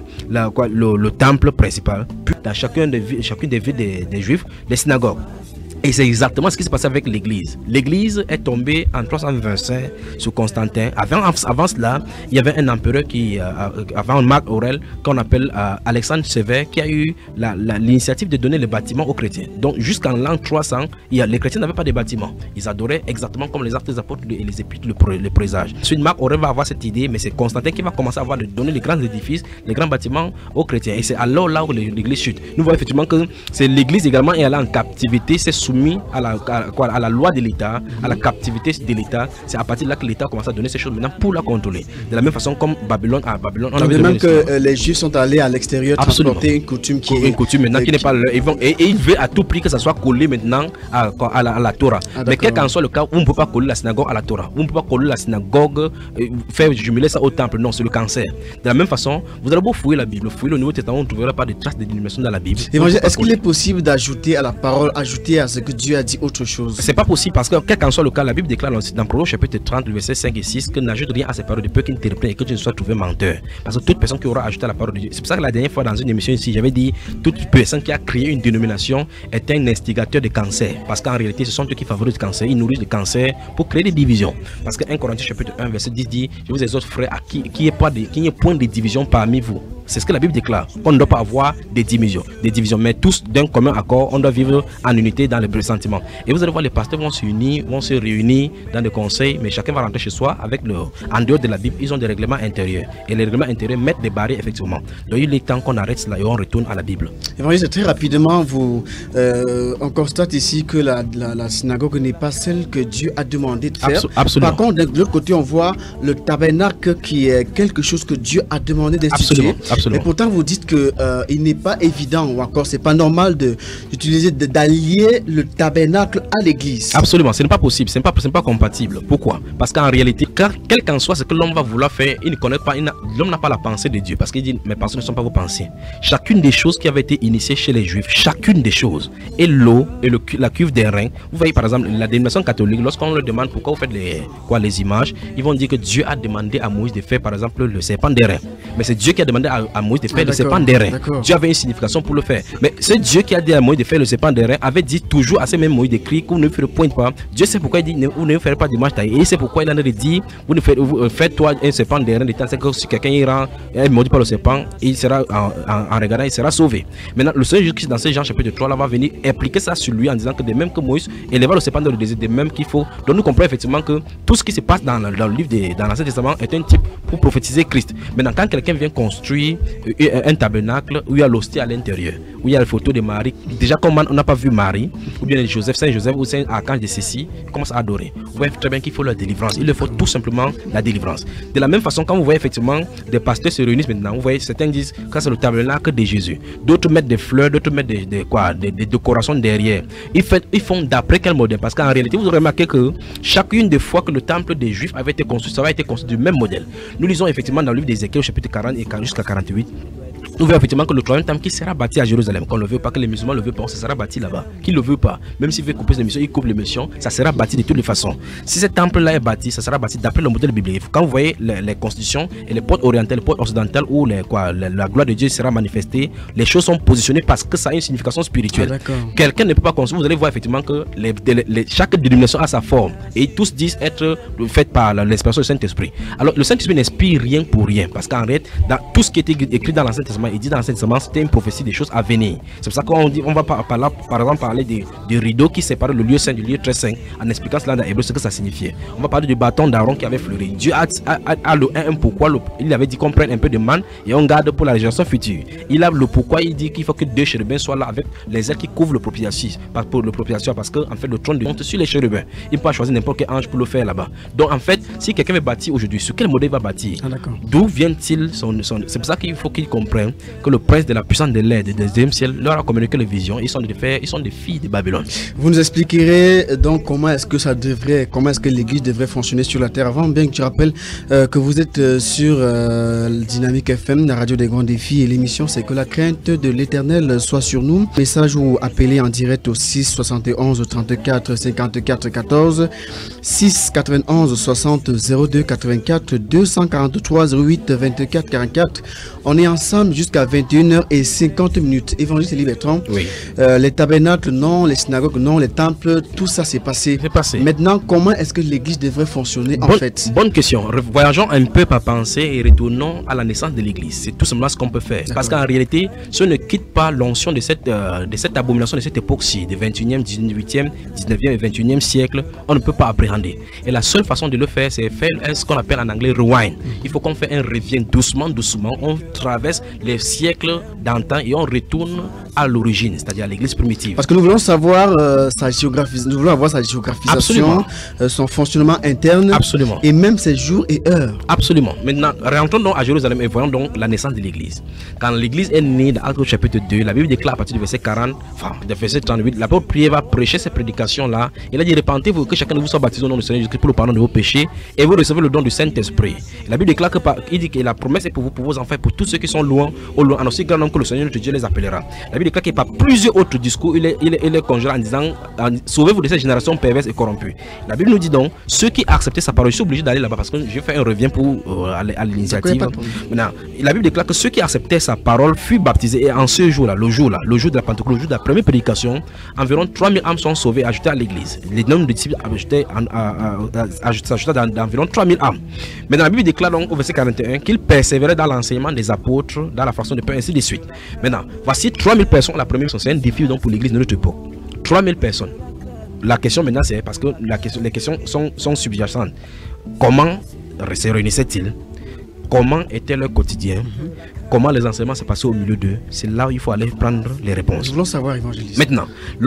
le temple principal, puis dans chacune des villes des Juifs, les synagogues. Et c'est exactement ce qui s'est passé avec l'Église. L'Église est tombée en 325 sous Constantin. Avant cela, il y avait un empereur avant Marc Aurèle, qu'on appelle Alexandre Sévère, qui a eu l'initiative de donner les bâtiments aux chrétiens. Donc jusqu'en l'an 300, les chrétiens n'avaient pas de bâtiments. Ils adoraient exactement comme les actes des apôtres et les épîtres le présages. Ensuite, Marc Aurèle va avoir cette idée, mais c'est Constantin qui va commencer à donner les grands édifices, les grands bâtiments aux chrétiens. Et c'est alors là où l'Église chute. Nous voyons effectivement que c'est l'Église également est allée en captivité, c'est soumis à la loi de l'État, à la captivité de l'État. C'est à partir de là que l'État commence à donner ces choses maintenant pour la contrôler. De la même façon comme Babylone, on a même que les Juifs sont allés à l'extérieur transporter une coutume qui n'est pas leur. Et ils veulent à tout prix que ça soit collé maintenant à la Torah. Mais quel qu'en soit le cas, on ne peut pas coller la synagogue à la Torah. On ne peut pas coller la synagogue, faire jumeler ça au temple. Non, c'est le cancer. De la même façon, vous allez beau fouiller la Bible, fouiller le Nouveau Testament, on ne trouvera pas de traces de dénomination dans la Bible. Est-ce qu'il est possible d'ajouter à la parole, ajouter à ce que Dieu a dit autre chose? C'est pas possible parce que quel qu'en soit le cas, la Bible déclare dans Proverbes chapitre 30, versets 5 et 6 que n'ajoute rien à ces paroles de peu qu'il t'interprète et que tu ne sois trouvé menteur. Parce que toute personne qui aura ajouté à la parole de Dieu, c'est pour ça que la dernière fois dans une émission ici, j'avais dit toute personne qui a créé une dénomination est un instigateur de cancer. Parce qu'en réalité, ce sont eux qui favorisent le cancer, ils nourrissent le cancer pour créer des divisions. Parce que 1 Corinthiens chapitre 1, verset 10 dit, je vous exhorte frères, à qu'il n'y ait point de division parmi vous. C'est ce que la Bible déclare. On ne doit pas avoir des divisions. Mais tous d'un commun accord, on doit vivre en unité dans les sentiments. Et vous allez voir, les pasteurs vont s'unir, vont se réunir dans des conseils, mais chacun va rentrer chez soi avec en dehors de la Bible, ils ont des règlements intérieurs. Et les règlements intérieurs mettent des barrières, effectivement. Donc il est temps qu'on arrête cela et on retourne à la Bible. Évangéliste, très rapidement, on constate ici que la synagogue n'est pas celle que Dieu a demandé de faire. Absolument. Par contre, de l'autre côté, on voit le tabernacle qui est quelque chose que Dieu a demandé d'instituer. Absolument. Et pourtant, vous dites que il n'est pas évident, ou encore, c'est pas normal d'allier le tabernacle à l'église. Absolument, ce n'est pas possible, ce n'est pas compatible. Pourquoi? Parce qu'en réalité, quel qu'en soit ce que l'homme va vouloir faire, il ne connaît pas, l'homme n'a pas la pensée de Dieu, parce qu'il dit, mes pensées ne sont pas vos pensées. Chacune des choses qui avaient été initiées chez les Juifs, chacune des choses, et l'eau et la cuve des reins. Vous voyez par exemple la dénomination catholique, lorsqu'on leur demande pourquoi vous faites les images, ils vont dire que Dieu a demandé à Moïse de faire par exemple le serpent des reins. Mais c'est Dieu qui a demandé à Moïse de faire le serpent des reins. Dieu avait une signification pour le faire. Mais ce Dieu qui a dit à Moïse de faire le serpent des reins avait dit toujours à ces mêmes Moïse d'écrire qu'on ne pointe pas. Dieu sait pourquoi il dit vous ne ferez pas d'image taillée. Et c'est pourquoi il en a dit vous faites toi un serpent des reins de temps que si quelqu'un ira et maudit par le serpent, il sera en regardant, il sera sauvé. Maintenant, le Seigneur Jésus-Christ dans ce Jean chapitre 3 là va venir appliquer ça sur lui en disant que de même que Moïse éleva le serpent dans le désert, de même qu'il faut. Donc nous comprenons effectivement que tout ce qui se passe dans le livre dans l'Ancien Testament est un type pour prophétiser Christ. Maintenant, quand quelqu'un vient construire un tabernacle où il y a l'hostie à l'intérieur, où il y a la photo de Marie, déjà comme on n'a pas vu Marie, ou bien Joseph, Saint Joseph ou Saint Archange de Cécile, il commence à adorer. Vous voyez très bien qu'il faut la délivrance. Il leur faut tout simplement la délivrance. De la même façon, quand vous voyez effectivement des pasteurs se réunissent maintenant, vous voyez certains disent que c'est le tabernacle de Jésus. D'autres mettent des fleurs, d'autres mettent des décorations derrière. Ils font d'après quel modèle? Parce qu'en réalité, vous aurez remarqué que chacune des fois que le temple des Juifs avait été construit, ça avait été construit du même modèle. Nous lisons effectivement dans le livre d'Ézéchiel, chapitre 40 et jusqu'à 48. Nous voyons effectivement que le troisième temple qui sera bâti à Jérusalem, qu'on ne le veut pas, que les musulmans ne le veulent pas, ça sera bâti là-bas. Qui ne le veut pas, même s'il veut couper les missions, il coupe les missions, ça sera bâti de toutes les façons. Si ce temple-là est bâti, ça sera bâti d'après le modèle biblique. Quand vous voyez les constitutions et les portes orientales, les portes occidentales où la gloire de Dieu sera manifestée, les choses sont positionnées parce que ça a une signification spirituelle. Quelqu'un ne peut pas construire. Vous allez voir effectivement que chaque dénomination a sa forme et tous disent être faits par l'inspiration du Saint-Esprit. Alors le Saint-Esprit n'inspire rien pour rien parce qu'en réalité, dans tout ce qui est écrit dans l'Ancien Testament, il dit dans l'Ancien Testament, c'était une prophétie des choses à venir. C'est pour ça qu'on dit, on va par exemple parler des rideaux qui séparent le lieu saint du lieu très saint, en expliquant cela dans Hébreu ce que ça signifiait. On va parler du bâton d'Aaron qui avait fleuri. Dieu a le pourquoi. Il avait dit qu'on prenne un peu de manne et on garde pour la génération future. Il a le pourquoi. Il dit qu'il faut que 2 chérubins soient là avec les ailes qui couvrent le propitiation, parce que en fait le trône monte sur les chérubins. Il ne peut pas choisir n'importe quel ange pour le faire là-bas. Donc en fait, si quelqu'un veut bâtir aujourd'hui, sur quel modèle il va bâtir? D'où vient-il c'est pour ça qu'il faut qu'il comprenne que le prince de la puissance de l'air du deuxième ciel leur a communiqué les visions. Ils sont des filles de Babylone. Vous nous expliquerez donc comment est-ce que l'église devrait fonctionner sur la terre. Avant, bien que tu rappelles que vous êtes sur Dynamique FM, la radio des grands défis, et l'émission c'est que la crainte de l'éternel soit sur nous. Message ou appelez en direct au 6 71 34 54 14 6 91 60 02 84 243 08 24 44. On est ensemble jusqu'à 21h50. Évangéliste Elie Bertrand, les tabernacles non, les synagogues non, les temples, tout ça c'est passé. Maintenant, comment est-ce que l'église devrait fonctionner en fait? Bonne question. Voyageons un peu par pensée et retournons à la naissance de l'église. C'est tout simplement ce qu'on peut faire. Parce qu'en réalité, ce ne quitte pas l'onction de cette abomination de cette époque-ci, du 21e, 18e, 19e et 21e siècle. On ne peut pas appréhender. Et la seule façon de le faire, c'est faire ce qu'on appelle en anglais rewind. Il faut qu'on fasse un revient doucement. On traverse les siècles d'antan et on retourne à l'origine, c'est-à-dire à l'église primitive. Parce que nous voulons savoir sa géographie, nous voulons avoir sa géographisation, son fonctionnement interne, et même ses jours et heures. Absolument. Maintenant, rentrons donc à Jérusalem et voyons donc la naissance de l'église. Quand l'église est née dans Actes chapitre 2, la Bible déclare à partir du verset 40, de verset 38, l'apôtre Pierre va prêcher ces prédications-là. Il a dit, repentez-vous, que chacun de vous soit baptisé au nom du Seigneur Jésus-Christ pour le pardon de vos péchés, et vous recevez le don du Saint-Esprit. La Bible déclare il dit que la promesse est pour vous, pour vos enfants, pour tous ceux qui sont loin, en aussi grand nombre que le Seigneur notre Dieu les appellera. La Bible déclare qu'il par plusieurs autres discours, il est conjuré en disant, sauvez-vous de cette génération perverse et corrompue. La Bible nous dit donc, ceux qui acceptaient sa parole, je suis obligé d'aller là-bas parce que je vais faire un revient pour aller à l'initiative. Maintenant, la Bible déclare que ceux qui acceptaient sa parole furent baptisés, et en ce jour-là, le jour de la Pentecôte, le jour de la première prédication, environ 3000 âmes sont sauvées, ajoutées à l'église. Les nombres de disciples s'ajoutaient d'environ 3000 âmes. Mais dans la Bible déclare donc au verset 41 qu'ils persévéraient dans l'enseignement des apôtres, dans la fraction de pain, ainsi de suite. Maintenant, voici 3000 personnes. La première question, c'est un défi donc pour l'église de notre époque. 3000 personnes. La question maintenant, c'est parce que les questions sont subjacentes. Comment se réunissaient-ils? Comment était leur quotidien? Comment les enseignements se passaient au milieu d'eux? C'est là où il faut aller prendre les réponses. Nous voulons savoir, évangéliste. Maintenant,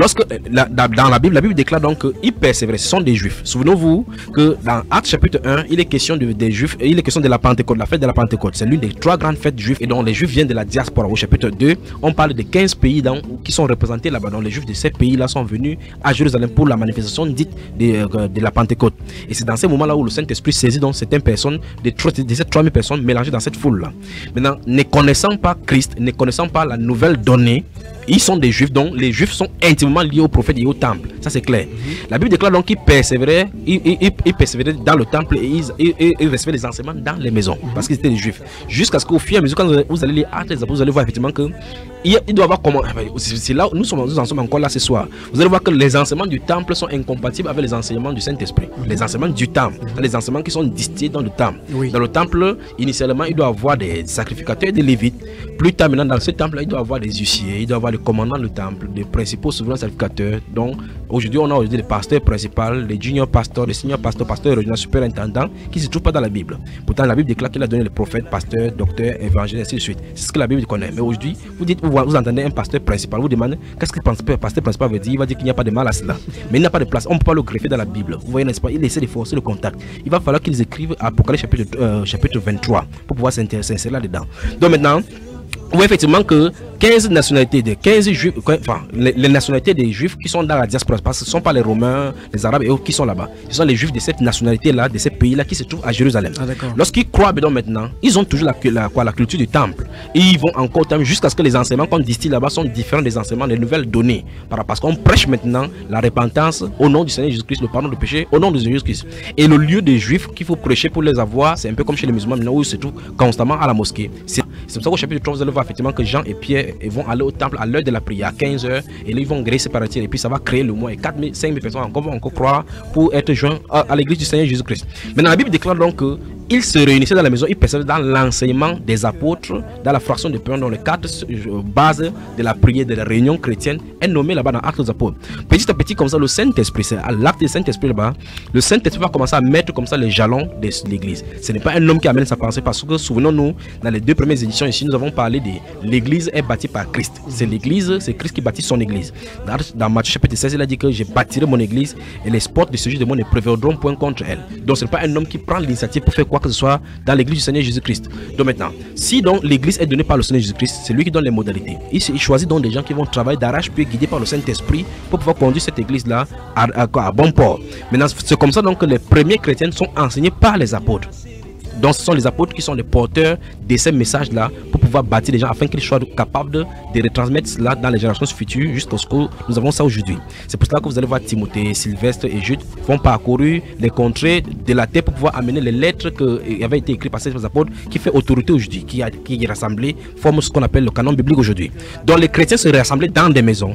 dans la Bible déclare donc qu'ils persévéraient. Ce sont des juifs. Souvenez-vous que dans Actes chapitre 1, il est question des juifs, il est question de la Pentecôte, la fête de la Pentecôte. C'est l'une des 3 grandes fêtes juives et dont les juifs viennent de la diaspora. Au chapitre 2, on parle de 15 pays qui sont représentés là-bas. Donc les juifs de ces pays-là sont venus à Jérusalem pour la manifestation dite de la Pentecôte. Et c'est dans ces moments-là où le Saint-Esprit saisit donc certaines personnes, de ces 3000 personnes mélangées dans cette foule-là. Maintenant, ne connaissant pas Christ, ne connaissant pas la nouvelle donnée, ils sont des juifs, donc les juifs sont intimement liés au prophète et au temple. Ça c'est clair. La Bible déclare donc qu'ils persévéraient, ils persévéraient dans le temple et ils recevaient les enseignements dans les maisons, parce qu'ils étaient des juifs. Jusqu'à ce qu'au fur et à mesure, quand vous allez lire Actes des Apôtres, vous allez voir effectivement que il doit avoir comment. C'est là où nous en sommes encore là ce soir. Vous allez voir que les enseignements du temple sont incompatibles avec les enseignements du Saint-Esprit. Les enseignements du temple, les enseignements qui sont distillés dans le temple. Dans le temple, initialement, il doit avoir des sacrificateurs et des lévites. Plus tard, maintenant, dans ce temple-là, il doit avoir des huissiers, il doit avoir le commandant du temple, des principaux souverains sacrificateurs. Donc, aujourd'hui, on a aujourd'hui les pasteurs principaux, les junior pasteurs, les senior pasteurs, pasteurs régionaux, superintendants, qui ne se trouvent pas dans la Bible. Pourtant, la Bible déclare qu'il a donné les prophètes, pasteurs, docteurs, évangélistes, ainsi de suite. C'est ce que la Bible connaît. Mais aujourd'hui, vous entendez un pasteur principal, vous demandez qu'est-ce que le pasteur principal veut dire. Il va dire qu'il n'y a pas de mal à cela. Mais il n'y a pas de place. On ne peut pas le greffer dans la Bible. Vous voyez, n'est-ce pas? Il essaie de forcer le contact. Il va falloir qu'ils écrivent Apocalypse chapitre 23 pour pouvoir s'insérer là-dedans. Donc maintenant, vous voyez effectivement que 15 nationalités de 15 juifs, enfin les nationalités des juifs qui sont dans la diaspora, parce que ce ne sont pas les Romains, les Arabes et autres qui sont là-bas. Ce sont les juifs de cette nationalité-là, de ces pays-là qui se trouvent à Jérusalem. Lorsqu'ils croient maintenant, ils ont toujours la culture du temple. Et ils vont encore jusqu'à ce que les enseignements qu'on distille là-bas sont différents des enseignements, des nouvelles données. Parce qu'on prêche maintenant la repentance au nom du Seigneur Jésus-Christ, le pardon de péché au nom de Jésus-Christ. Et le lieu des juifs qu'il faut prêcher pour les avoir, c'est un peu comme chez les musulmans maintenant où ils se trouvent constamment à la mosquée. C'est pour ça qu'au chapitre 3, vous allez voir effectivement que Jean et Pierre vont aller au temple à l'heure de la prière, à 15 h, et là ils vont griller, séparer, et puis ça va créer le mois. Et 4 000, 5 000 personnes vont encore croire pour être joints à l'église du Seigneur Jésus-Christ. Maintenant, la Bible déclare donc qu'ils se réunissaient dans la maison, ils persévéraient dans l'enseignement des apôtres, dans la fraction de pain, dans les 4 bases de la prière, de la réunion chrétienne, est nommé là-bas dans Actes des Apôtres. Petit à petit, comme ça, le Saint-Esprit, c'est à l'acte du Saint-Esprit là-bas, le Saint-Esprit va commencer à mettre comme ça les jalons de l'église. Ce n'est pas un homme qui amène sa pensée, parce que souvenons-nous, dans les 2 premières éditions ici, nous avons parlé de l'église est bâtie par Christ. C'est l'église, c'est Christ qui bâtit son église. Dans Matthieu chapitre 16, il a dit que je bâtirai mon église et les portes de ce jour de moi ne prévaudront point contre elle. Donc ce n'est pas un homme qui prend l'initiative pour faire quoi que ce soit dans l'église du Seigneur Jésus-Christ. Donc maintenant, si donc l'église est donnée par le Seigneur Jésus-Christ, c'est lui qui donne les modalités. Il choisit donc des gens qui vont travailler d'arrache-pied, guidés par le Saint-Esprit pour pouvoir conduire cette église-là à bon port. Maintenant, c'est comme ça donc que les premiers chrétiens sont enseignés par les apôtres. Donc ce sont les apôtres qui sont les porteurs de ces messages-là pour pouvoir bâtir les gens afin qu'ils soient capables de retransmettre cela dans les générations futures jusqu'à ce que nous avons ça aujourd'hui. C'est pour cela que vous allez voir Timothée, Sylvestre et Jude vont parcourir les contrées de la terre pour pouvoir amener les lettres qui avaient été écrites par ces apôtres qui fait autorité aujourd'hui, qui est rassemblé, forme ce qu'on appelle le canon biblique aujourd'hui. Donc les chrétiens se rassemblaient dans des maisons.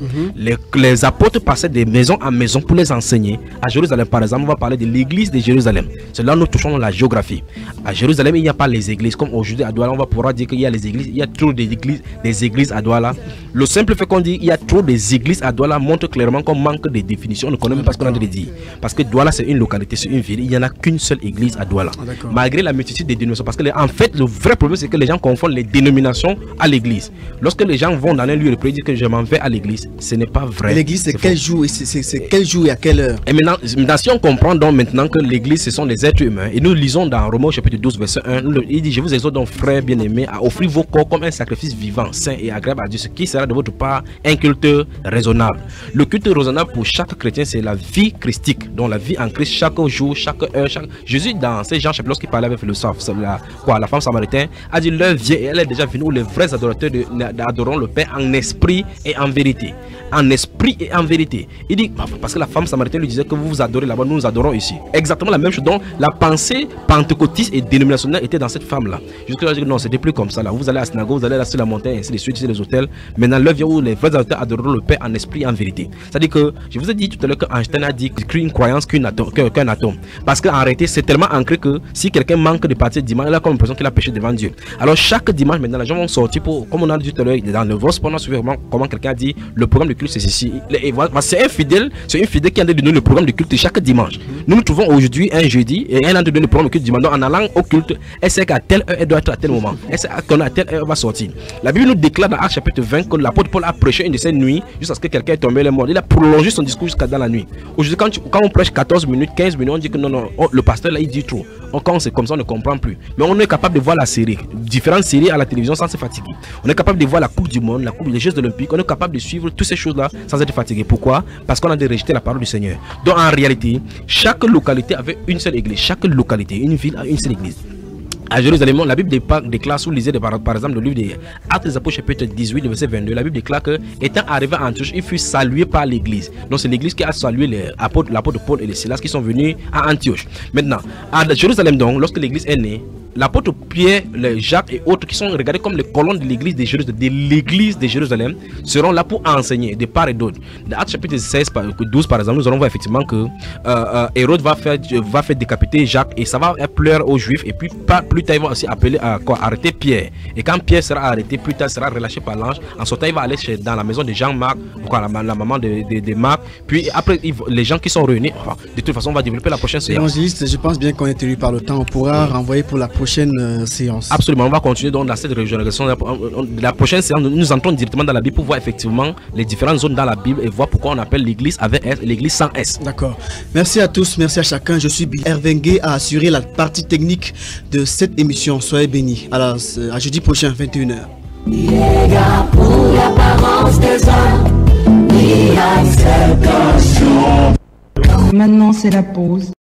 Les apôtres passaient de maison en maison pour les enseigner. À Jérusalem par exemple, on va parler de l'église de Jérusalem. C'est là où nous touchons la géographie. À Jérusalem, il n'y a pas les églises. Comme aujourd'hui à Douala, on va pouvoir dire qu'il y a les églises. Il y a trop d'églises à Douala. Le simple fait qu'on dit qu'il y a trop d'églises à Douala montre clairement qu'on manque de définition. On ne connaît même pas ce qu'on a dit. Parce que Douala, c'est une localité, c'est une ville. Il n'y en a qu'une seule église à Douala. Malgré la multitude des dénominations. Parce que en fait, le vrai problème, c'est que les gens confondent les dénominations à l'église. Lorsque les gens vont dans un lieu de prière et disent que je m'en vais à l'église, ce n'est pas vrai. L'église, c'est quel jour? C'est quel jour et à quelle heure? Et maintenant, si on comprend donc maintenant que l'église, ce sont les êtres humains, et nous lisons dans Romains chapitre 12, verset 1, il dit: je vous exhorte donc, frères bien-aimés, à offrir vos corps comme un sacrifice vivant, saint et agréable à Dieu, ce qui sera de votre part un culte raisonnable. Le culte raisonnable pour chaque chrétien, c'est la vie christique, donc la vie en Christ, chaque jour, chaque heure. Jésus, dans ces Jean chapitre, lorsqu'il parlait avec le la femme samaritaine, a dit: l'heure vient et elle est déjà venue où les vrais adorateurs adoreront le Père en esprit et en vérité. en esprit et en vérité. Il dit, parce que la femme samaritaine lui disait que vous vous adorez là-bas, nous nous adorons ici. Exactement la même chose. Donc la pensée pentecôtiste et dénominationnelle était dans cette femme-là. Jusque-là, je dis non, c'était plus comme ça là. Vous allez à la synagogue, vous allez là sur la montagne, ainsi de suite, sur les hôtels. Maintenant, l'heure vient où les vrais adorateurs adoreront le Père en esprit et en vérité. C'est-à-dire que, je vous ai dit tout à l'heure qu'Einstein a dit qu'il crée une croyance qu'un atome. Parce qu'en réalité, c'est tellement ancré que si quelqu'un manque de partir dimanche, il a comme l'impression qu'il a péché devant Dieu. Alors chaque dimanche, maintenant, les gens vont sortir pour, comme on a dit tout à l'heure, dans le Vos, on a suivi comment quelqu'un a dit, le programme de culte c'est ceci. C'est un fidèle qui a donné le programme de culte chaque dimanche. Nous nous trouvons aujourd'hui un jeudi et elle a donné le programme de culte dimanche. Donc en allant au culte, elle sait qu'à telle heure elle doit être à tel moment. Elle sait qu'à telle heure elle va sortir. La Bible nous déclare dans Actes chapitre 20 que l'apôtre Paul a prêché une de ces nuits jusqu'à ce que quelqu'un est tombé les morts. Il a prolongé son discours jusqu'à dans la nuit. Aujourd'hui, quand on prêche 14 minutes, 15 minutes, on dit que non, le pasteur là il dit trop. Quand c'est comme ça, on ne comprend plus. Mais on est capable de voir la série, différentes séries à la télévision sans se fatiguer. On est capable de voir la Coupe du Monde, la Coupe des Jeux Olympiques. On est capable de suivre toutes ces choses-là sans être fatigué. Pourquoi? Parce qu'on a rejeté la parole du Seigneur. Donc en réalité, chaque localité avait une seule église. Chaque localité, une ville a une seule église. À Jérusalem, la Bible déclare, sous lisez par exemple le livre des Actes des Apôtres chapitre 18, verset 22, la Bible déclare que, étant arrivé à Antioche, il fut salué par l'église. Donc c'est l'église qui a salué l'apôtre Paul et les Silas qui sont venus à Antioche. Maintenant, à Jérusalem donc, lorsque l'église est née, l'apôtre Pierre, Jacques et autres qui sont regardés comme les colonnes de l'église de Jérusalem seront là pour enseigner de part et d'autre. Dans Actes chapitre 12 par exemple, nous allons voir effectivement que Hérode va faire décapiter Jacques et ça va pleurer aux Juifs et puis plus tard il va aussi arrêter Pierre. Et quand Pierre sera arrêté, plus tard sera relâché par l'ange. En sortant, il va aller dans la maison de Jean-Marc, la maman de Marc. Puis après, les gens qui sont réunis, de toute façon, on va développer la prochaine séance. Évangéliste, je pense bien qu'on est tenu par le temps. On pourra renvoyer pour la prochaine séance. Absolument, on va continuer donc dans cette régionalisation. La prochaine séance, nous entrons directement dans la Bible pour voir effectivement les différentes zones dans la Bible et voir pourquoi on appelle l'église avec S et l'église sans S. D'accord. Merci à tous, merci à chacun. Je suis Hervé Ngué à assurer la partie technique de cette émission. Soyez bénis. Alors, à jeudi prochain, 21h. Pour l'apparence des hommes, Maintenant, c'est la pause.